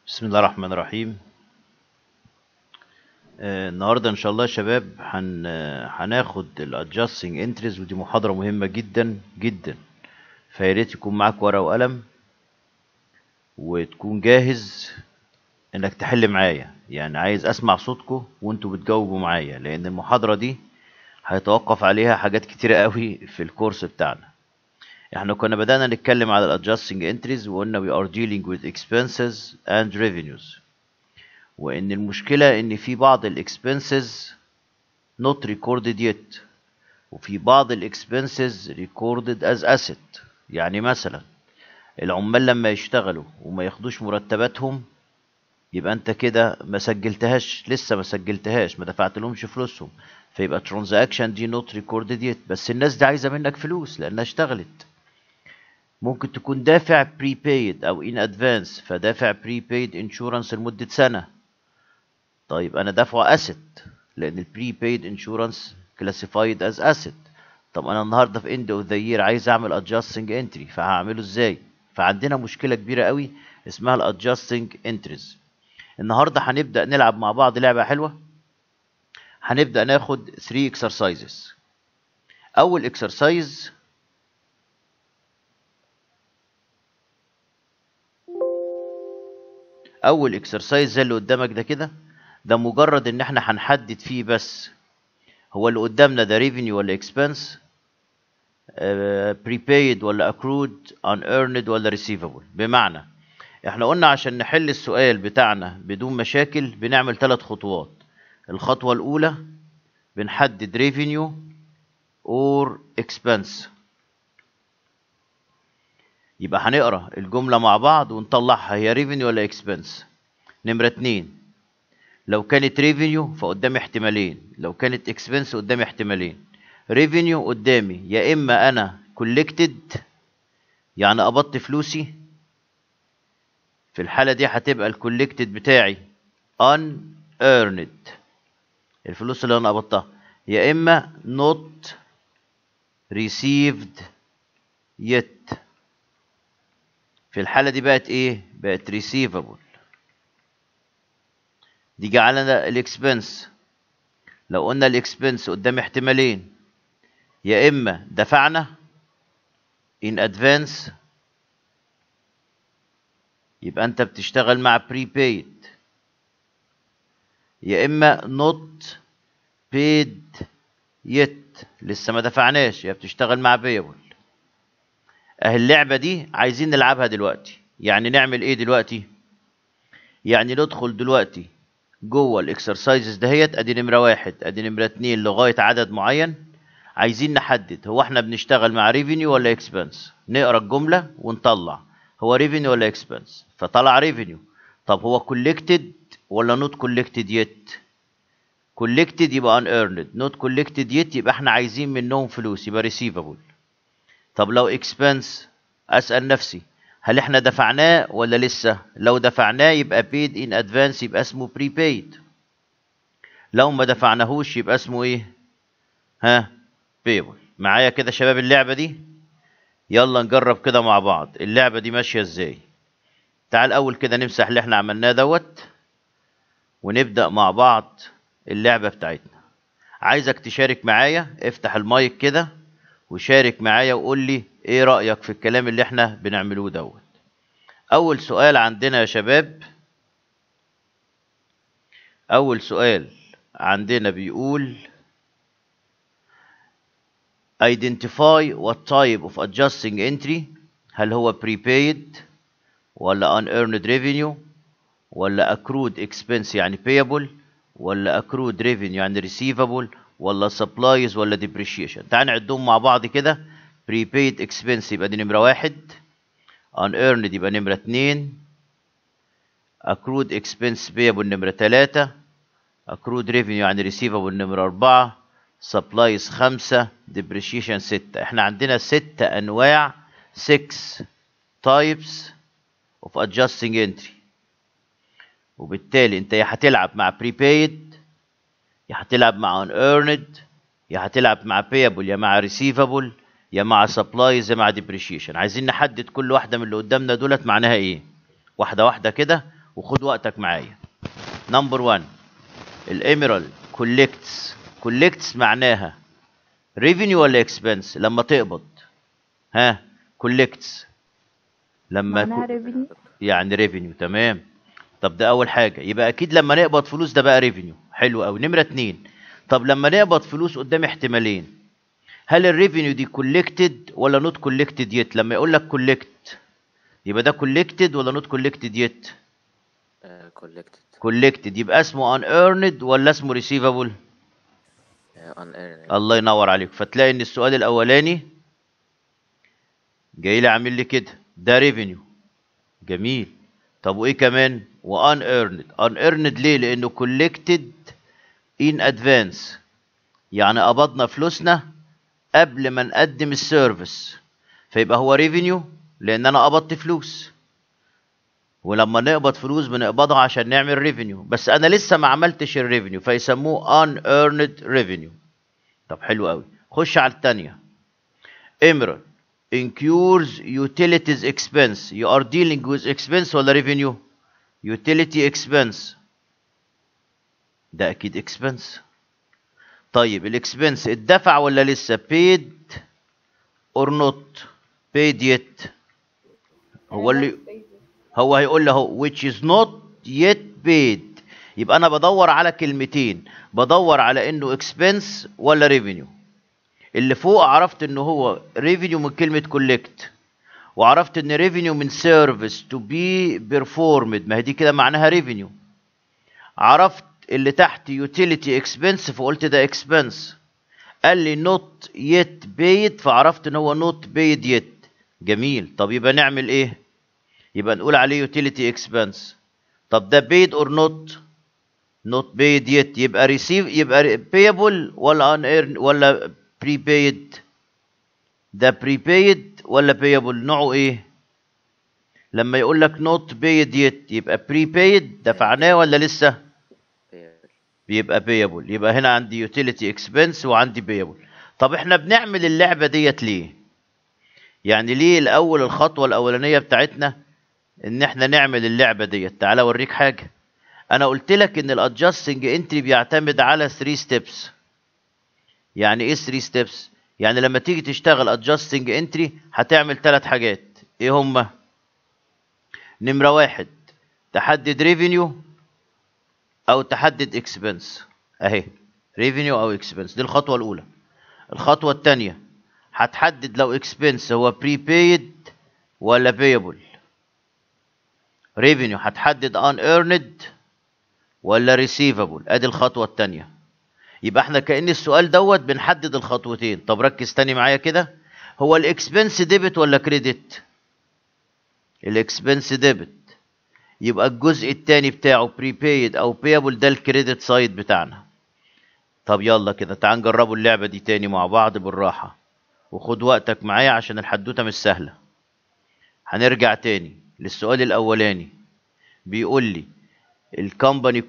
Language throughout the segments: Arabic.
بسم الله الرحمن الرحيم. النهارده ان شاء الله يا شباب هناخد الادجستنج انتريز، ودي محاضره مهمه جدا جدا، فيا ريت يكون معاك ورقه وقلم وتكون جاهز انك تحل معايا. يعني عايز اسمع صوتكم وانتوا بتجاوبوا معايا، لان المحاضره دي هيتوقف عليها حاجات كتيره قوي في الكورس بتاعنا. احنا كنا بدأنا نتكلم على الادجستنج انتريز وقلنا we are dealing with expenses and revenues، وان المشكلة ان في بعض الاكسبنسز not recorded yet، وفي بعض الاكسبنسز recorded as asset. يعني مثلا العمال لما يشتغلوا وما ياخدوش مرتباتهم، يبقى انت كده ما سجلتهاش، لسه ما سجلتهاش، ما دفعت لهمش فلوسهم، فيبقى transaction دي not recorded yet. بس الناس دي عايزة منك فلوس لانها اشتغلت. ممكن تكون دافع prepaid او in advance، فدافع prepaid insurance لمدة سنة. طيب انا دافعه asset لان البريبايد انشورنس كلاسيفايد از asset. طب انا النهارده في end of the year عايز اعمل adjusting entry، فهعمله ازاي؟ فعندنا مشكله كبيره قوي اسمها الادجستنج entries. النهارده هنبدا نلعب مع بعض لعبه حلوه. هنبدا ناخد 3 exercises. اول exercise زي اللي قدامك ده كده، ده مجرد ان احنا هنحدد فيه بس هو اللي قدامنا ده revenue ولا expense، prepaid ولا accrued، unearned ولا receivable. بمعنى احنا قلنا عشان نحل السؤال بتاعنا بدون مشاكل بنعمل 3 خطوات. الخطوة الأولى بنحدد revenue or expense، يبقى هنقرا الجملة مع بعض ونطلعها هي revenue ولا expense. نمرة 2، لو كانت revenue فقدامي احتمالين، لو كانت expense قدامي احتمالين. revenue قدامي يا إما أنا collected يعني قبضت فلوسي، في الحالة دي هتبقى الكولكتد بتاعي unearned، الفلوس اللي انا قبضتها، يا اما not received yet. في الحالة دي بقت ايه؟ بقت receivable. دي جعلنا الاكسبنس. لو قلنا الاكسبنس قدام احتمالين، يا اما دفعنا in advance يبقى انت بتشتغل مع prepaid، يا اما not paid yet لسه ما دفعناش، يبقى بتشتغل مع payable. اهي اللعبة دي عايزين نلعبها دلوقتي. يعني نعمل ايه دلوقتي؟ يعني ندخل دلوقتي جوه الاكسرسايزز دهيت. ادي نمرة 1، ادي نمرة 2 لغاية عدد معين. عايزين نحدد هو احنا بنشتغل مع ريفينيو ولا اكسبنس. نقرا الجملة ونطلع هو ريفينيو ولا اكسبنس، فطلع ريفينيو. طب هو كولكتد ولا نوت كولكتد يت؟ كولكتد يبقى unearned، نوت كولكتد يت يبقى احنا عايزين منهم فلوس، يبقى ريسيفبل. طب لو اكسبنس، اسال نفسي هل احنا دفعناه ولا لسه؟ لو دفعناه يبقى paid in advance، يبقى اسمه prepaid. لو ما دفعناهوش يبقى اسمه ايه؟ payable. معايا كده شباب اللعبة دي؟ يلا نجرب كده مع بعض اللعبة دي ماشية ازاي. تعال اول كده نمسح اللي احنا عملناه دوت ونبدأ مع بعض اللعبة بتاعتنا. عايزك تشارك معايا، افتح المايك كده وشارك معايا وقول لي ايه رأيك في الكلام اللي احنا بنعملوه دوت. اول سؤال عندنا يا شباب، اول سؤال عندنا بيقول identify what type of adjusting entry. هل هو prepaid ولا unearned revenue ولا accrued expense يعني payable ولا accrued revenue يعني receivable ولا supplies ولا depreciation. تعال نعدهم مع بعض كده. prepaid expense يبقى دي نمرة 1، unearned يبقى نمرة 2، accrued expense payable نمرة 3، accrued revenue يعني receivable نمرة 4، supplies 5، depreciation 6. احنا عندنا 6 انواع، 6 types of adjusting entry. وبالتالي انت يا هتلعب مع prepaid، يا هتلعب مع unearned، يا هتلعب مع payable، يا مع receivable، يا مع supplies، يا مع depreciation. عايزين نحدد كل واحدة من اللي قدامنا دولت معناها ايه. واحدة واحدة كده وخد وقتك معايا. نمبر 1 الاميرال كولكتس معناها ريفينيو ولا اكسبنس لما تقبض؟ ها كولكتس لما معناها ريفينيو. يعني ريفينيو. تمام. طب ده اول حاجه، يبقى اكيد لما نقبض فلوس ده بقى ريفينيو. حلو قوي. نمره 2 طب لما نقبض فلوس قدام احتمالين، هل الريفينيو دي كولكتد ولا نوت كولكتد يت؟ لما يقول لك كولكت يبقى ده كولكتد ولا نوت كولكتد يت؟ كولكتد. يبقى اسمه ان ايرند ولا اسمه ريسيفابل؟ الله ينور عليك. فتلاقي ان السؤال الاولاني جاي لي عامل لي كده، ده ريفينيو. جميل. طب وايه كمان؟ وان ايرند ليه؟ لانه كولكتد ان ادفانس، يعني قبضنا فلوسنا قبل ما نقدم السيرفيس، فيبقى هو ريفينيو لان انا قبضت فلوس، ولما نقبض فلوس بنقبضها عشان نعمل ريفينيو، بس انا لسه ما عملتش الريفينيو فيسموه ان ايرند ريفينيو. طب حلو قوي. خش على الثانيه. Emerald incurs utilities expense. You are dealing with expense ولا revenue؟ utility expense. ده اكيد expense. طيب الاكسبنس اتدفع ولا لسه؟ paid or not paid yet؟ هو هيقول له which is not yet paid. يبقى انا بدور على كلمتين، بدور على انه expense ولا revenue. اللي فوق عرفت انه هو revenue من كلمة collect، وعرفت ان revenue من service to be performed، ما هي دي كده معناها revenue. عرفت اللي تحت utility expense فقلت ده expense. قال لي not yet paid فعرفت ان هو not paid yet. جميل. طب يبقى نعمل ايه؟ يبقى نقول عليه utility expense. طب ده paid or not paid yet، يبقى receive، يبقى payable ولا unearned ولا prepaid؟ ده prepaid ولا payable؟ نوعه ايه؟ لما يقول لك not paid yet يبقى prepaid دفعناه ولا لسه؟ بيبقى payable. يبقى هنا عندي utility expense وعندي payable. طب احنا بنعمل اللعبة ديت ليه؟ يعني ليه الاول الخطوة الاولانية بتاعتنا ان احنا نعمل اللعبة ديت؟ تعالى اوريك حاجة. انا قلت لك ان الادجستنج انتري بيعتمد على 3 ستيبس. يعني ايه 3 ستيبس؟ يعني لما تيجي تشتغل adjusting entry هتعمل 3 حاجات. ايه هما؟ نمرة 1 تحدد revenue او تحدد expense. اهي revenue او expense، دي الخطوة الاولى. الخطوة الثانية هتحدد لو expense هو prepaid ولا payable. revenue هتحدد unearned ولا receivable. ادي الخطوة الثانية. يبقى احنا كأن السؤال دوت بنحدد الخطوتين. طب ركز تاني معايا كده. هو الاكسبنس ديبت ولا كريدت؟ الاكسبنس ديبت. يبقى الجزء الثاني بتاعه بريبايد او بيبل ده الكريدت سايد بتاعنا. طب يلا كده تعال نجربوا اللعبة دي تاني مع بعض بالراحة، وخد وقتك معايا عشان الحدوتة مش سهلة. هنرجع تاني للسؤال الاولاني. بيقول لي الكومباني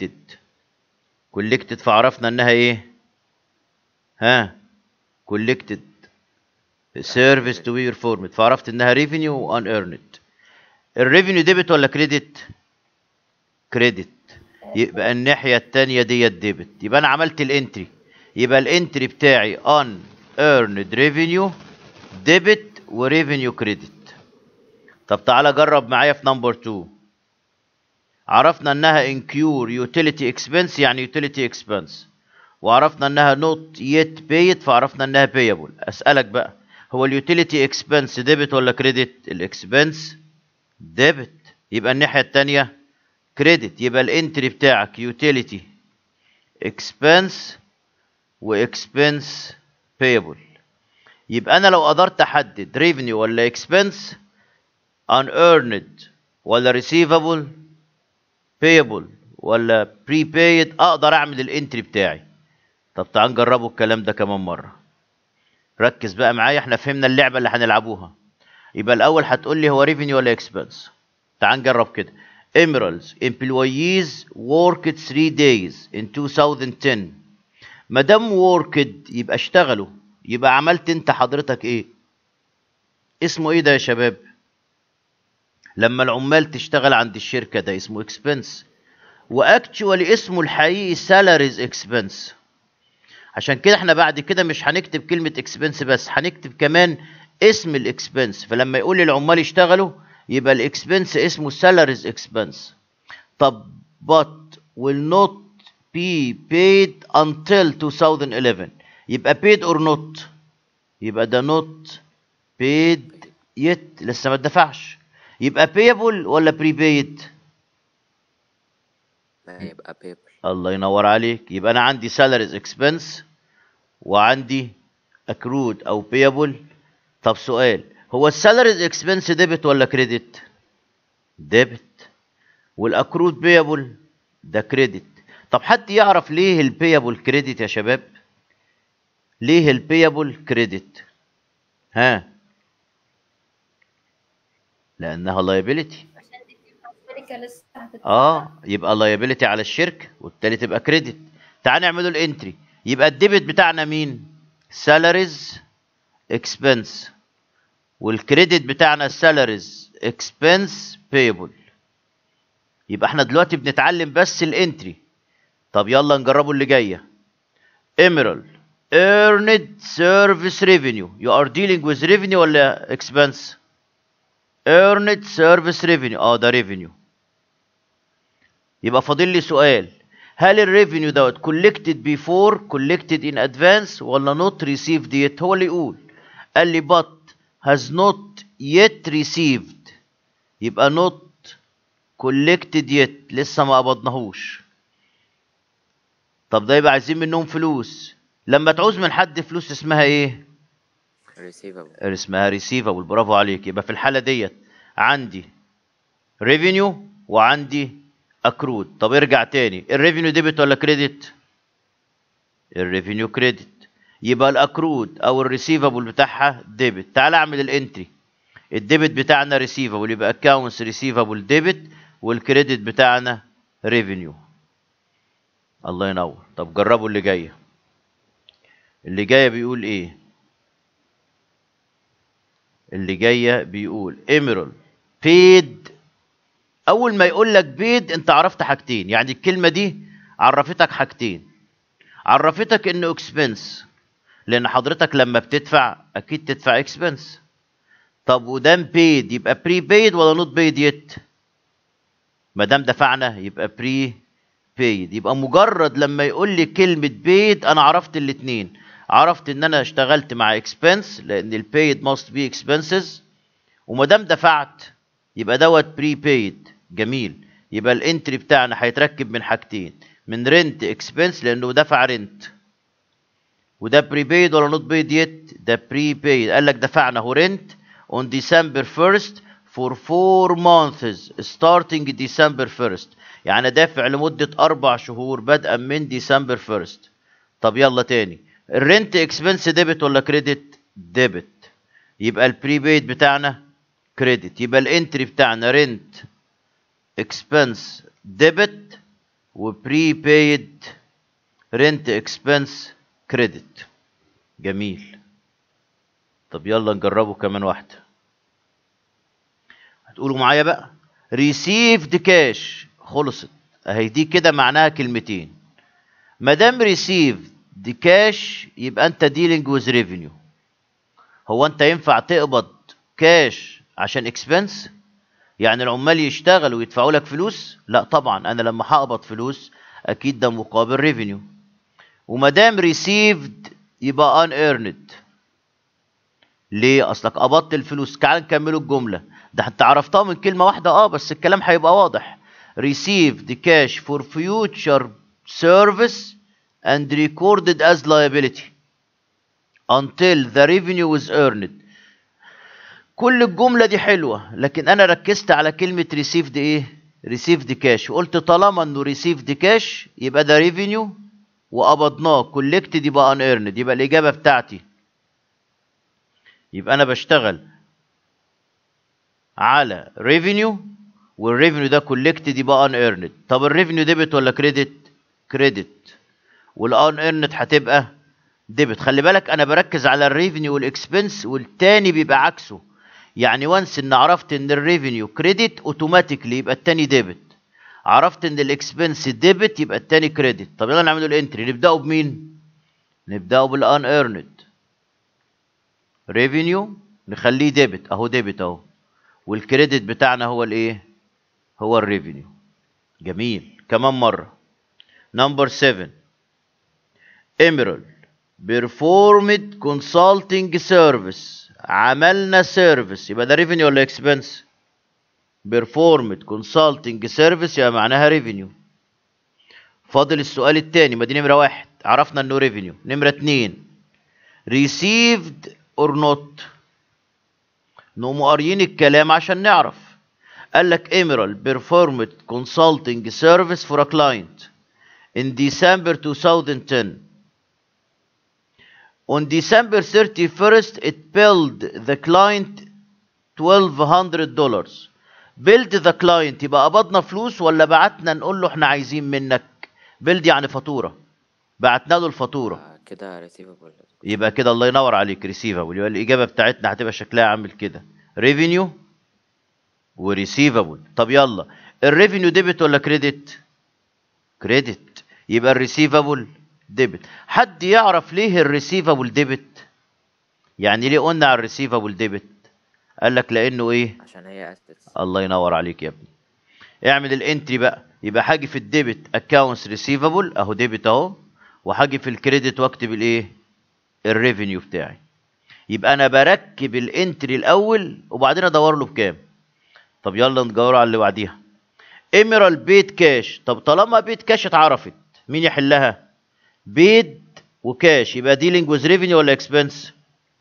كولكتد فعرفنا انها ايه؟ ها كولكتد سيرفيس تو بي performed، فعرفت انها ريفينيو وان ايرند. الريفينيو ديبت ولا كريدت؟ كريدت. يبقى الناحيه الثانيه ديت ديبت. يبقى انا عملت الانتري. يبقى الانتري بتاعي ان ايرند ريفينيو ديبت وريفينيو كريدت. طب تعالى جرب معايا في نمبر 2. عرفنا انها انكيور يوتيليتي اكسبنس يعني يوتيليتي اكسبنس، وعرفنا انها نوت يت بايد فعرفنا انها بايبل. اسالك بقى، هو اليوتيليتي اكسبنس ديبت ولا كريدت؟ الاكسبنس ديبت. يبقى الناحيه الثانيه كريدت. يبقى الانتري بتاعك يوتيليتي اكسبنس واكسبنس بايبل. يبقى انا لو قدرت احدد ريفينيو ولا اكسبنس، ان ايرند ولا ريسيفابل، payable ولا prepaid، اقدر اعمل الانتري بتاعي. طب تعال نجربوا الكلام ده كمان مره. ركز بقى معايا، احنا فهمنا اللعبه اللي هنلعبوها. يبقى الاول هتقول لي هو revenue ولا expense. تعال نجرب كده. Emerald's employees worked 3 days in 2010. ما دام worked يبقى اشتغلوا، يبقى عملت انت حضرتك ايه؟ اسمه ايه ده يا شباب؟ لما العمال تشتغل عند الشركة ده اسمه اكسبنس، واكتشوالي اسمه الحقيقي سالاريز اكسبنس. عشان كده احنا بعد كده مش هنكتب كلمة اكسبنس بس، هنكتب كمان اسم الاكسبنس. فلما يقول العمال يشتغلوا يبقى الاكسبنس اسمه سالاريز اكسبنس. طب but will not be paid until 2011، يبقى paid or not؟ يبقى ده not paid yet، لسه ما اتدفعش. يبقى payable ولا prepaid؟ يبقى payable. الله ينور عليك. يبقى انا عندي salaries expense وعندي accrued او payable. طب سؤال، هو السالاريز اكسبنس ديبت ولا كريدت؟ ديبت. والاكرود بيبل ده كريدت. طب حد يعرف ليه البيبل كريدت يا شباب؟ ليه البيبل كريدت؟ ها؟ لانها لايبيليتي. يبقى لايبيليتي على الشركه وبالتالي تبقى كريدت. تعال نعمله الانتري. يبقى الديبت بتاعنا مين؟ سالاريز اكسبنس، والكريدت بتاعنا سالاريز اكسبنس بيبل. يبقى احنا دلوقتي بنتعلم بس الانتري. طب يلا نجربه اللي جايه. Emerald earned service revenue. You are dealing with revenue ولا expense؟ earned service revenue. ده revenue. يبقى فاضل لي سؤال، هل الريفينيو دوت collected before collected in advance ولا not received yet؟ هو اللي يقول. قال لي but has not yet received، يبقى not collected yet، لسه ما قبضناهوش. طب ده يبقى عايزين منهم فلوس. لما تعوز من حد فلوس اسمها ايه؟ receivable. اسمها receivable. برافو عليك. يبقى في الحالة ديت عندي revenue وعندي accrued. طب ارجع تاني، الريفينيو ديبت ولا كريدت؟ الريفينيو كريدت. يبقى الاكرود او الريسيفابل بتاعها ديبت. تعال اعمل الانتري. الديبت بتاعنا ريسيفابل يبقى accounts receivable ديبت، والكريدت بتاعنا ريفينيو. الله ينور. طب جربوا اللي جايه. اللي جايه بيقول ايه؟ اللي جايه بيقول Emerald paid. اول ما يقول لك paid انت عرفت حاجتين، يعني الكلمه دي عرفتك حاجتين. عرفتك انه expense، لان حضرتك لما بتدفع اكيد تدفع expense. طب ودام paid يبقى prepaid ولا not paid yet؟ ما دام دفعنا يبقى prepaid. يبقى مجرد لما يقول لي كلمه paid انا عرفت الاثنين. عرفت ان انا اشتغلت مع expense لان البايد must be expenses، وما دام دفعت يبقى دوت prepaid. جميل. يبقى الانتري بتاعنا هيتركب من حاجتين، من رنت اكسبنس لانه دفع رنت، وده prepaid ولا not paid yet؟ ده prepaid. قال لك دفعنا هو رنت on December 1st for 4 months starting December 1st، يعني دافع لمدة 4 شهور بدءا من December 1st. طب يلا تاني، الرنت اكسبنس ديبت ولا كريدت؟ ديبت. يبقى البريبيد بتاعنا كريدت. يبقى الانتري بتاعنا رنت اكسبنس ديبت وبريبيد رنت اكسبنس كريدت. جميل. طب يلا نجربه كمان واحده. هتقولوا معايا بقى ريسيفد كاش. خلصت اهي دي كده معناها كلمتين. ما دام ريسيفد كاش يبقى انت ديلينج ويز ريفينيو. هو انت ينفع تقبض كاش عشان اكسبنس؟ يعني العمال يشتغلوا ويدفعوا لك فلوس؟ لا طبعا، انا لما هقبض فلوس اكيد ده مقابل ريفينيو. وما دام ريسيفد يبقى ان ايرند. ليه؟ اصلك قبضت الفلوس. تعال نكملوا الجمله. ده انت عرفتها من كلمه واحده بس الكلام هيبقى واضح. received cash for future service and recorded as liability until the revenue was earned. كل الجملة دي حلوة، لكن أنا ركزت على كلمة received إيه؟ received cash، وقلت طالما إنه received cash يبقى ده revenue وقبضناه. collected يبقى unearned. يبقى الإجابة بتاعتي، يبقى أنا بشتغل على revenue والrevenue ده collected يبقى unearned. طب الrevenue ديبت ولا كريدت؟ كريدت. والunearned هتبقى ديبت. خلي بالك أنا بركز على الريفينيو والإكسبنس والتاني بيبقى عكسه. يعني وانس ان عرفت ان الريفينيو كريدت اوتوماتيكلي يبقى التاني ديبت، عرفت ان الاكسبنس ديبت يبقى التاني كريدت. طب يلا نعمله الانتري. نبداوا بمين؟ نبداوا بالان ايرند ريفينيو، نخليه ديبت اهو، ديبت اهو، والكريدت بتاعنا هو الايه؟ هو الريفينيو. جميل. كمان مره. نمبر 7 Emerald performed consulting service. عملنا سيرفيس، يبقى ده ريفينيو ولا اكسبنس؟ performed consulting service يبقى معناها ريفينيو. فاضل السؤال الثاني، ما دي نمره 1 عرفنا انه ريفينيو. نمره 2 received or not. نقوم قاريين الكلام عشان نعرف. قال لك Emerald performed consulting service for a client in December 2010. On December 31st, it billed the client $1,200. billed the client يبقى قبضنا فلوس ولا بعتنا نقول له احنا عايزين منك؟ billed يعني فاتورة، بعتنا له الفاتورة. كده receivable. يبقى كده الله ينور عليك receivable. يبقى الإجابة بتاعتنا هتبقى شكلها عامل كده revenue و receivable. طب يلا، الريفينيو ديبت ولا كريدت؟ كريدت. يبقى الريسيفابل ديبت. حد يعرف ليه الريسيفابل ديبت؟ يعني ليه قلنا على الريسيفابل ديبت؟ قال لك لانه ايه؟ عشان هي assets. الله ينور عليك يا ابني. اعمل الانتري بقى. يبقى حاجه في الديبت اكونتس ريسيفابل اهو، ديبت اهو، وحاجه في الكريدت واكتب الايه؟ الريفينيو بتاعي. يبقى انا بركب الانتري الاول وبعدين ادور له بكام. طب يلا ندور على اللي بعديها. ايميرال بيت كاش. طب طالما بيت كاش اتعرفت، مين يحلها؟ بيد وكاش، يبقى ديلينج ويز ريفينيو ولا اكسبنس؟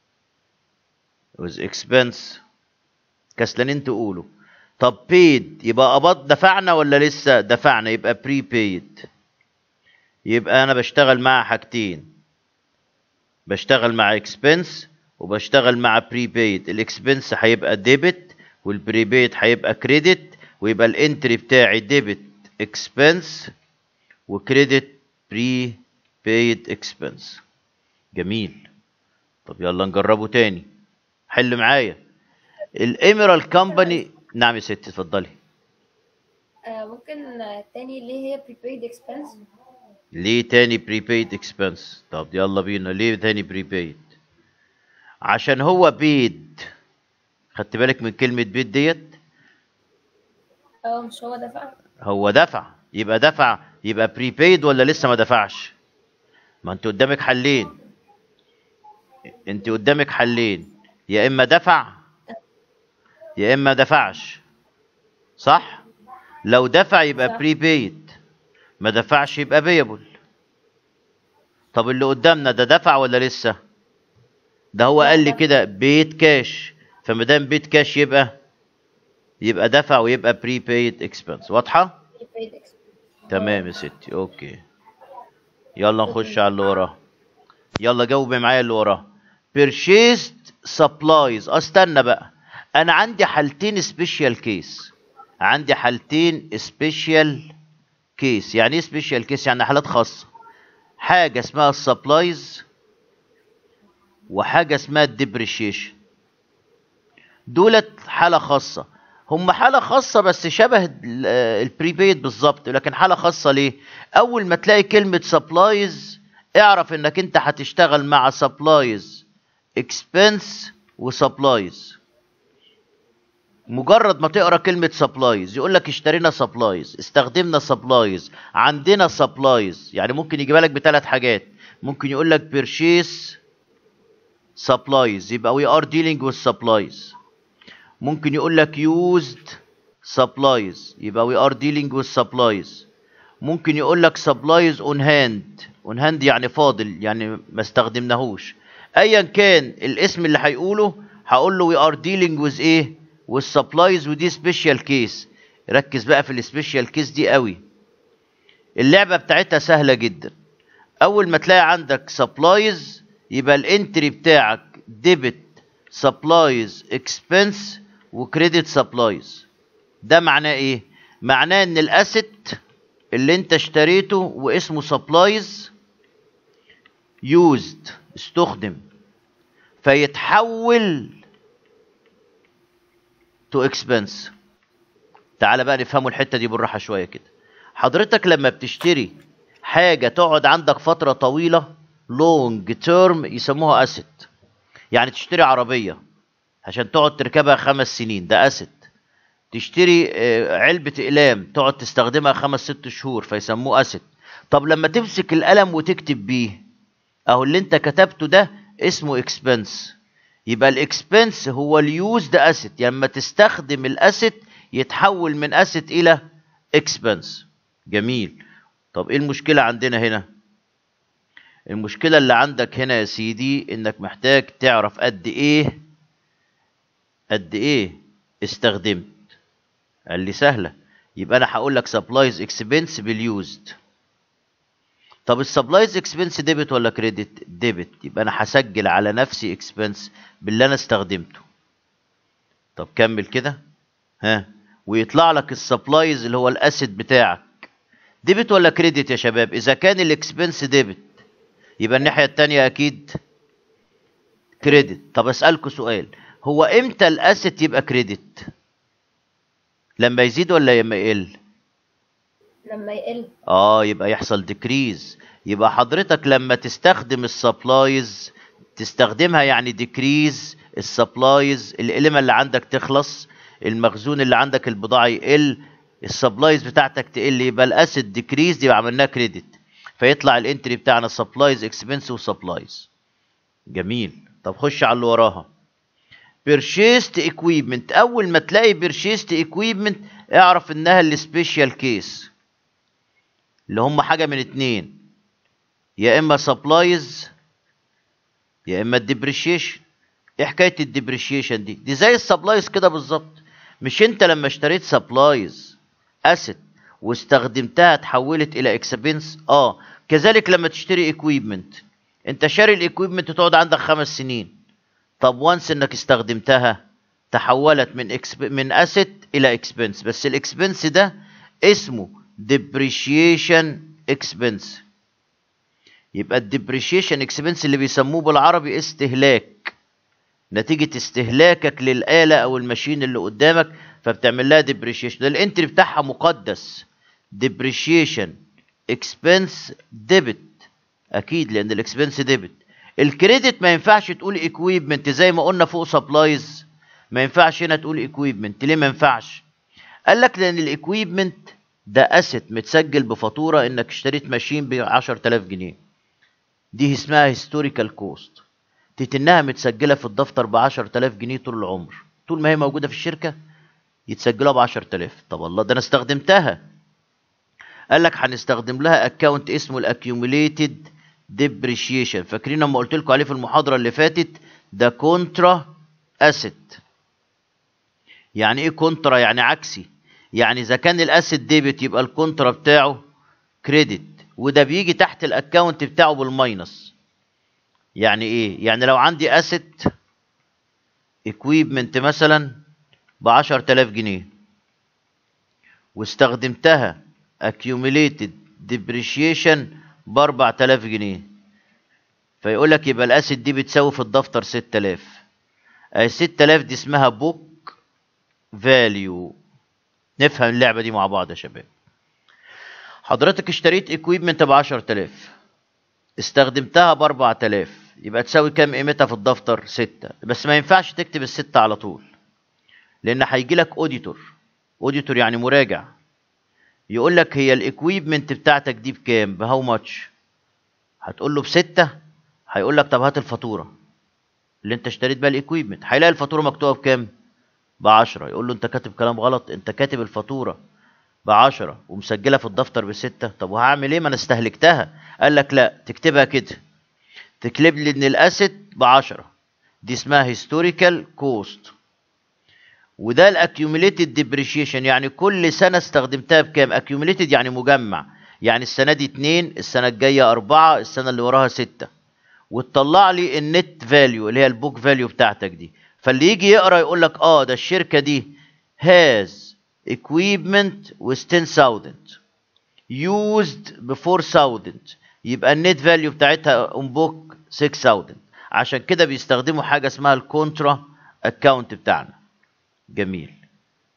ويز اكسبنس. كسلانين تقولوا. طب بيد يبقى قبض، دفعنا ولا لسه؟ دفعنا، يبقى بري بيد. يبقى انا بشتغل مع حاجتين، بشتغل مع اكسبنس وبشتغل مع بري بيد. الاكسبنس هيبقى ديبت والبري بيد هيبقى كريدت، ويبقى الانتري بتاعي ديبت اكسبنس وكريدت بري بيد اكسبنس. جميل. طب يلا نجربه تاني. حل معايا. الاميرال كامباني. نعم يا ستي اتفضلي. ممكن تاني اللي هي prepaid expense. ليه تاني prepaid expense؟ طب يلا بينا. ليه تاني prepaid؟ عشان هو بيد. خدت بالك من كلمة بيد ديت؟ مش هو دفع؟ هو دفع، يبقى دفع، يبقى prepaid ولا لسه ما دفعش؟ ما انت قدامك حلين، انت قدامك حلين، يا اما دفع يا اما دفعش، صح؟ لو دفع يبقى صح. prepaid، ما دفعش يبقى payable. طب اللي قدامنا ده دفع ولا لسه؟ ده هو لا، قال لي دفع. كده بيت كاش، فما دام بيت كاش يبقى دفع ويبقى prepaid expense. واضحة؟ prepaid expense. تمام يا ستي. اوكي. يلا نخش على اللي وراه. يلا جاوبي معايا اللي وراه. purchased supplies. استنى بقى، انا عندي حالتين سبيشال كيس. عندي حالتين سبيشال كيس. يعني ايه سبيشال كيس؟ يعني حالات خاصة. حاجة اسمها السبلايز وحاجة اسمها الديبريشيشن. دولت حالة خاصة. هم حالة خاصة بس شبه البريبيد بالظبط، لكن حالة خاصة ليه؟ أول ما تلاقي كلمة سبلايز اعرف إنك أنت هتشتغل مع سبلايز اكسبنس وسبلايز. مجرد ما تقرا كلمة سبلايز يقول لك اشترينا سبلايز، استخدمنا سبلايز، عندنا سبلايز. يعني ممكن يجيبها لك بثلاث حاجات. ممكن يقول لك بيرشيس سبلايز، يبقى we are dealing with supplies. ممكن يقول لك used supplies، يبقى we are dealing with supplies. ممكن يقول لك supplies on hand. on hand يعني فاضل، يعني ما استخدمناهوش. ايا كان الاسم اللي هيقوله هقول له we are dealing with ايه؟ with supplies. ودي special case. ركز بقى في السبيشال كيس دي قوي. اللعبة بتاعتها سهلة جدا. اول ما تلاقي عندك supplies يبقى الانتري بتاعك debit supplies expense وكريدت سبلايز. ده معناه ايه؟ معناه ان الاسيت اللي انت اشتريته واسمه سبلايز يوزد، استخدم، فيتحول تو اكسبنس. تعال بقى نفهموا الحته دي بالراحه شويه كده. حضرتك لما بتشتري حاجه تقعد عندك فتره طويله لونج تيرم يسموها اسيت. يعني تشتري عربيه عشان تقعد تركبها 5 سنين، ده اسيت. تشتري علبه اقلام تقعد تستخدمها 5-6 شهور فيسموه اسيت. طب لما تمسك القلم وتكتب بيه، اهو اللي انت كتبته ده اسمه اكسبنس. يبقى الاكسبنس هو اليوزد اسيت، يعني لما تستخدم الاسيت يتحول من اسيت الى اكسبنس. جميل. طب ايه المشكله عندنا هنا؟ المشكله اللي عندك هنا يا سيدي انك محتاج تعرف قد ايه استخدمت. قال لي سهله، يبقى انا هقول لك سبلايز اكسبنس باليوزد. طب السبلايز اكسبنس ديبت ولا كريدت؟ ديبت. يبقى انا هسجل على نفسي اكسبنس باللي انا استخدمته. طب كمل كده، ويطلع لك السبلايز اللي هو الاسيت بتاعك ديبت ولا كريدت يا شباب؟ اذا كان الاكسبنس ديبت يبقى الناحيه الثانيه اكيد كريدت. طب اسالكوا سؤال، هو امتى الاسيت يبقى كريدت؟ لما يزيد ولا لما يقل؟ لما يقل. يبقى يحصل ديكريز. يبقى حضرتك لما تستخدم السبلايز تستخدمها يعني ديكريز السبلايز، القلمه اللي عندك تخلص، المخزون اللي عندك البضاعه يقل، السبلايز بتاعتك تقل، يبقى الاسيت ديكريز، يبقى عملناه كريدت. فيطلع الانتري بتاعنا سبلايز اكسبنس وسبلايز. جميل. طب خش على اللي وراها. بيرشيست اكويبمنت. اول ما تلاقي بيرشيست اكويبمنت اعرف انها السبيشال كيس، اللي هم حاجه من اتنين، يا اما سبلايز يا اما الديبريشيشن. ايه حكايه الديبريشيشن دي زي السبلايز كده بالظبط. مش انت لما اشتريت سبلايز اسيت واستخدمتها اتحولت الى اكسبنس؟ كذلك لما تشتري اكويبمنت، انت شاري الاكويبمنت تقعد عندك 5 سنين. طب وانس انك استخدمتها تحولت من اسيت الى اكسبنس، بس الاكسبنس ده اسمه ديبريشيشن اكسبنس. يبقى الديبريشيشن اكسبنس اللي بيسموه بالعربي استهلاك، نتيجة استهلاكك للآلة أو الماشين اللي قدامك فبتعمل لها ديبريشيشن. ده الانتري بتاعها مقدس، ديبريشيشن اكسبنس ديبت، أكيد لأن الاكسبنس ديبت. الكريدت ما ينفعش تقول اكويبمنت زي ما قلنا فوق سبلايز، ما ينفعش هنا تقول اكويبمنت. ليه ما ينفعش؟ قال لك لأن الاكويبمنت ده اسيت متسجل بفاتورة إنك اشتريت ماشين ب 10000 جنيه، دي اسمها هيستوريكال كوست، تتنها متسجله في الدفتر ب 10000 جنيه طول العمر، طول ما هي موجوده في الشركه يتسجلها ب 10000. طب والله ده انا استخدمتها. قال لك هنستخدم لها اكونت اسمه الاكيوميليتد ديبريشيشن. فاكرين لما قلت لكم عليه في المحاضره اللي فاتت؟ ده كونترا اسيت. يعني ايه كونترا؟ يعني عكسي. يعني اذا كان الاسيت ديبت يبقى الكونترا بتاعه كريدت، وده بيجي تحت الاكونت بتاعه بالماينس. يعني ايه؟ يعني لو عندي اسيت اكويبمنت مثلا ب 10000 جنيه واستخدمتها accumulated depreciation ب 4000 جنيه، فيقول لك يبقى الاسيت دي بتساوي في الدفتر 6000. اي 6000 دي اسمها بوك فاليو. نفهم اللعبه دي مع بعض يا شباب. حضرتك اشتريت اكويبمنت ب 10000 استخدمتها ب 4000، يبقى تساوي كام قيمتها في الدفتر؟ 6. بس ما ينفعش تكتب ال6 على طول، لان هيجي لك اوديتور يعني مراجع، يقول لك هي الاكويبمنت بتاعتك دي بكام؟ بهاو ماتش؟ هتقول له ب6، هيقول لك طب هات الفاتوره اللي انت اشتريت بيها الاكويبمنت، هيلاقي الفاتوره مكتوبه بكام؟ ب10. يقول له انت كاتب كلام غلط، انت كاتب الفاتوره ب10 ومسجله في الدفتر ب6. طب وهعمل ايه؟ ما انا استهلكتها. قال لك لا، تكتبها كده، تكتب لي ان الاسيت ب10، دي اسمها هيستوريكال كوست، وده الاكيوميليتد ديبريشيشن، يعني كل سنه استخدمتها بكام. اكيوميليتد يعني مجمع، يعني السنه دي 2، السنه الجايه 4، السنه اللي وراها 6، وتطلع لي النت فاليو اللي هي البوك فاليو بتاعتك دي. فاللي يجي يقرا يقول لك ده الشركه دي has equipment with 10,000 used ب 4,000، يبقى النت فاليو بتاعتها اون بوك 6,000. عشان كده بيستخدموا حاجه اسمها الكونترا اكاونت بتاعنا. جميل.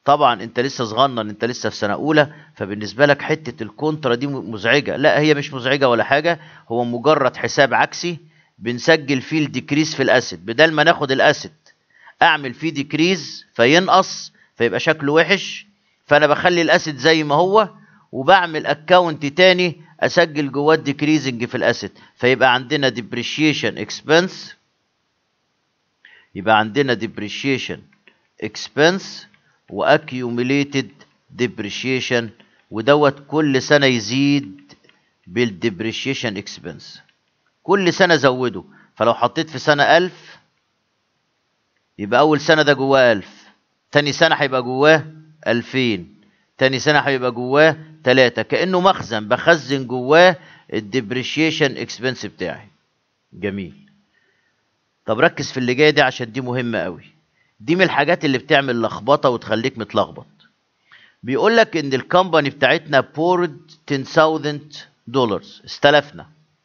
طبعا انت لسه صغنن، انت لسه في سنه اولى، فبالنسبه لك حته الكونترا دي مزعجه. لا، هي مش مزعجه ولا حاجه، هو مجرد حساب عكسي بنسجل فيه الديكريز في الاسيد. بدل ما ناخد الاسيد اعمل فيه ديكريز فينقص فيبقى شكله وحش، فانا بخلي الاسيد زي ما هو وبعمل اكونت تاني اسجل جواه الديكريزنج في الاسيد، فيبقى عندنا ديبريشيشن اكسبنس، يبقى عندنا depreciation expense واكيوميليتد depreciation، ودوت كل سنه يزيد بالdepreciation expense، كل سنه زوده. فلو حطيت في سنه 1000 يبقى اول سنه ده جواه 1000، تاني سنه هيبقى جواه 2000، تاني سنه هيبقى جواه 3، كانه مخزن بخزن جواه الdepreciation expense بتاعي. جميل. طب ركز في اللي جايه دي عشان دي مهمه قوي، دي من الحاجات اللي بتعمل لخبطه وتخليك متلخبط. بيقول لك ان الكومباني بتاعتنا بورد $10,000 استلفنا.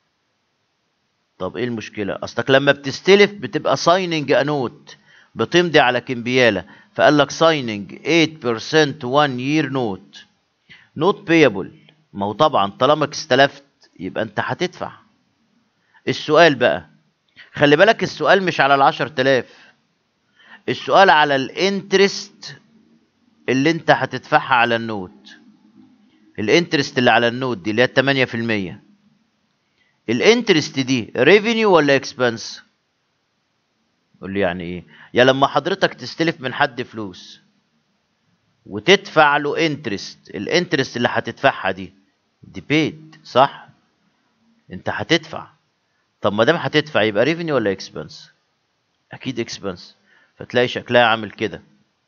طب ايه المشكله؟ اصلك لما بتستلف بتبقى سايننج انوت، بتمضي على كمبياله، فقال لك سايننج 8% 1 year نوت، نوت بيبل. ما هو طبعا طالما استلفت يبقى انت هتدفع. السؤال بقى، خلي بالك السؤال مش على ال10,000، السؤال على الانترست اللي انت هتدفعها على النوت. الانترست اللي على النوت دي اللي هي 8%، الانترست دي ريفينيو ولا اكسبنس؟ قول لي يعني ايه؟ يا لما حضرتك تستلف من حد فلوس وتدفع له انترست، الانترست اللي هتدفعها دي بيد، صح؟ انت هتدفع. طب ما دام هتدفع يبقى ريفينيو ولا اكسبنس؟ اكيد اكسبنس. فتلاقي شكلها عامل كده،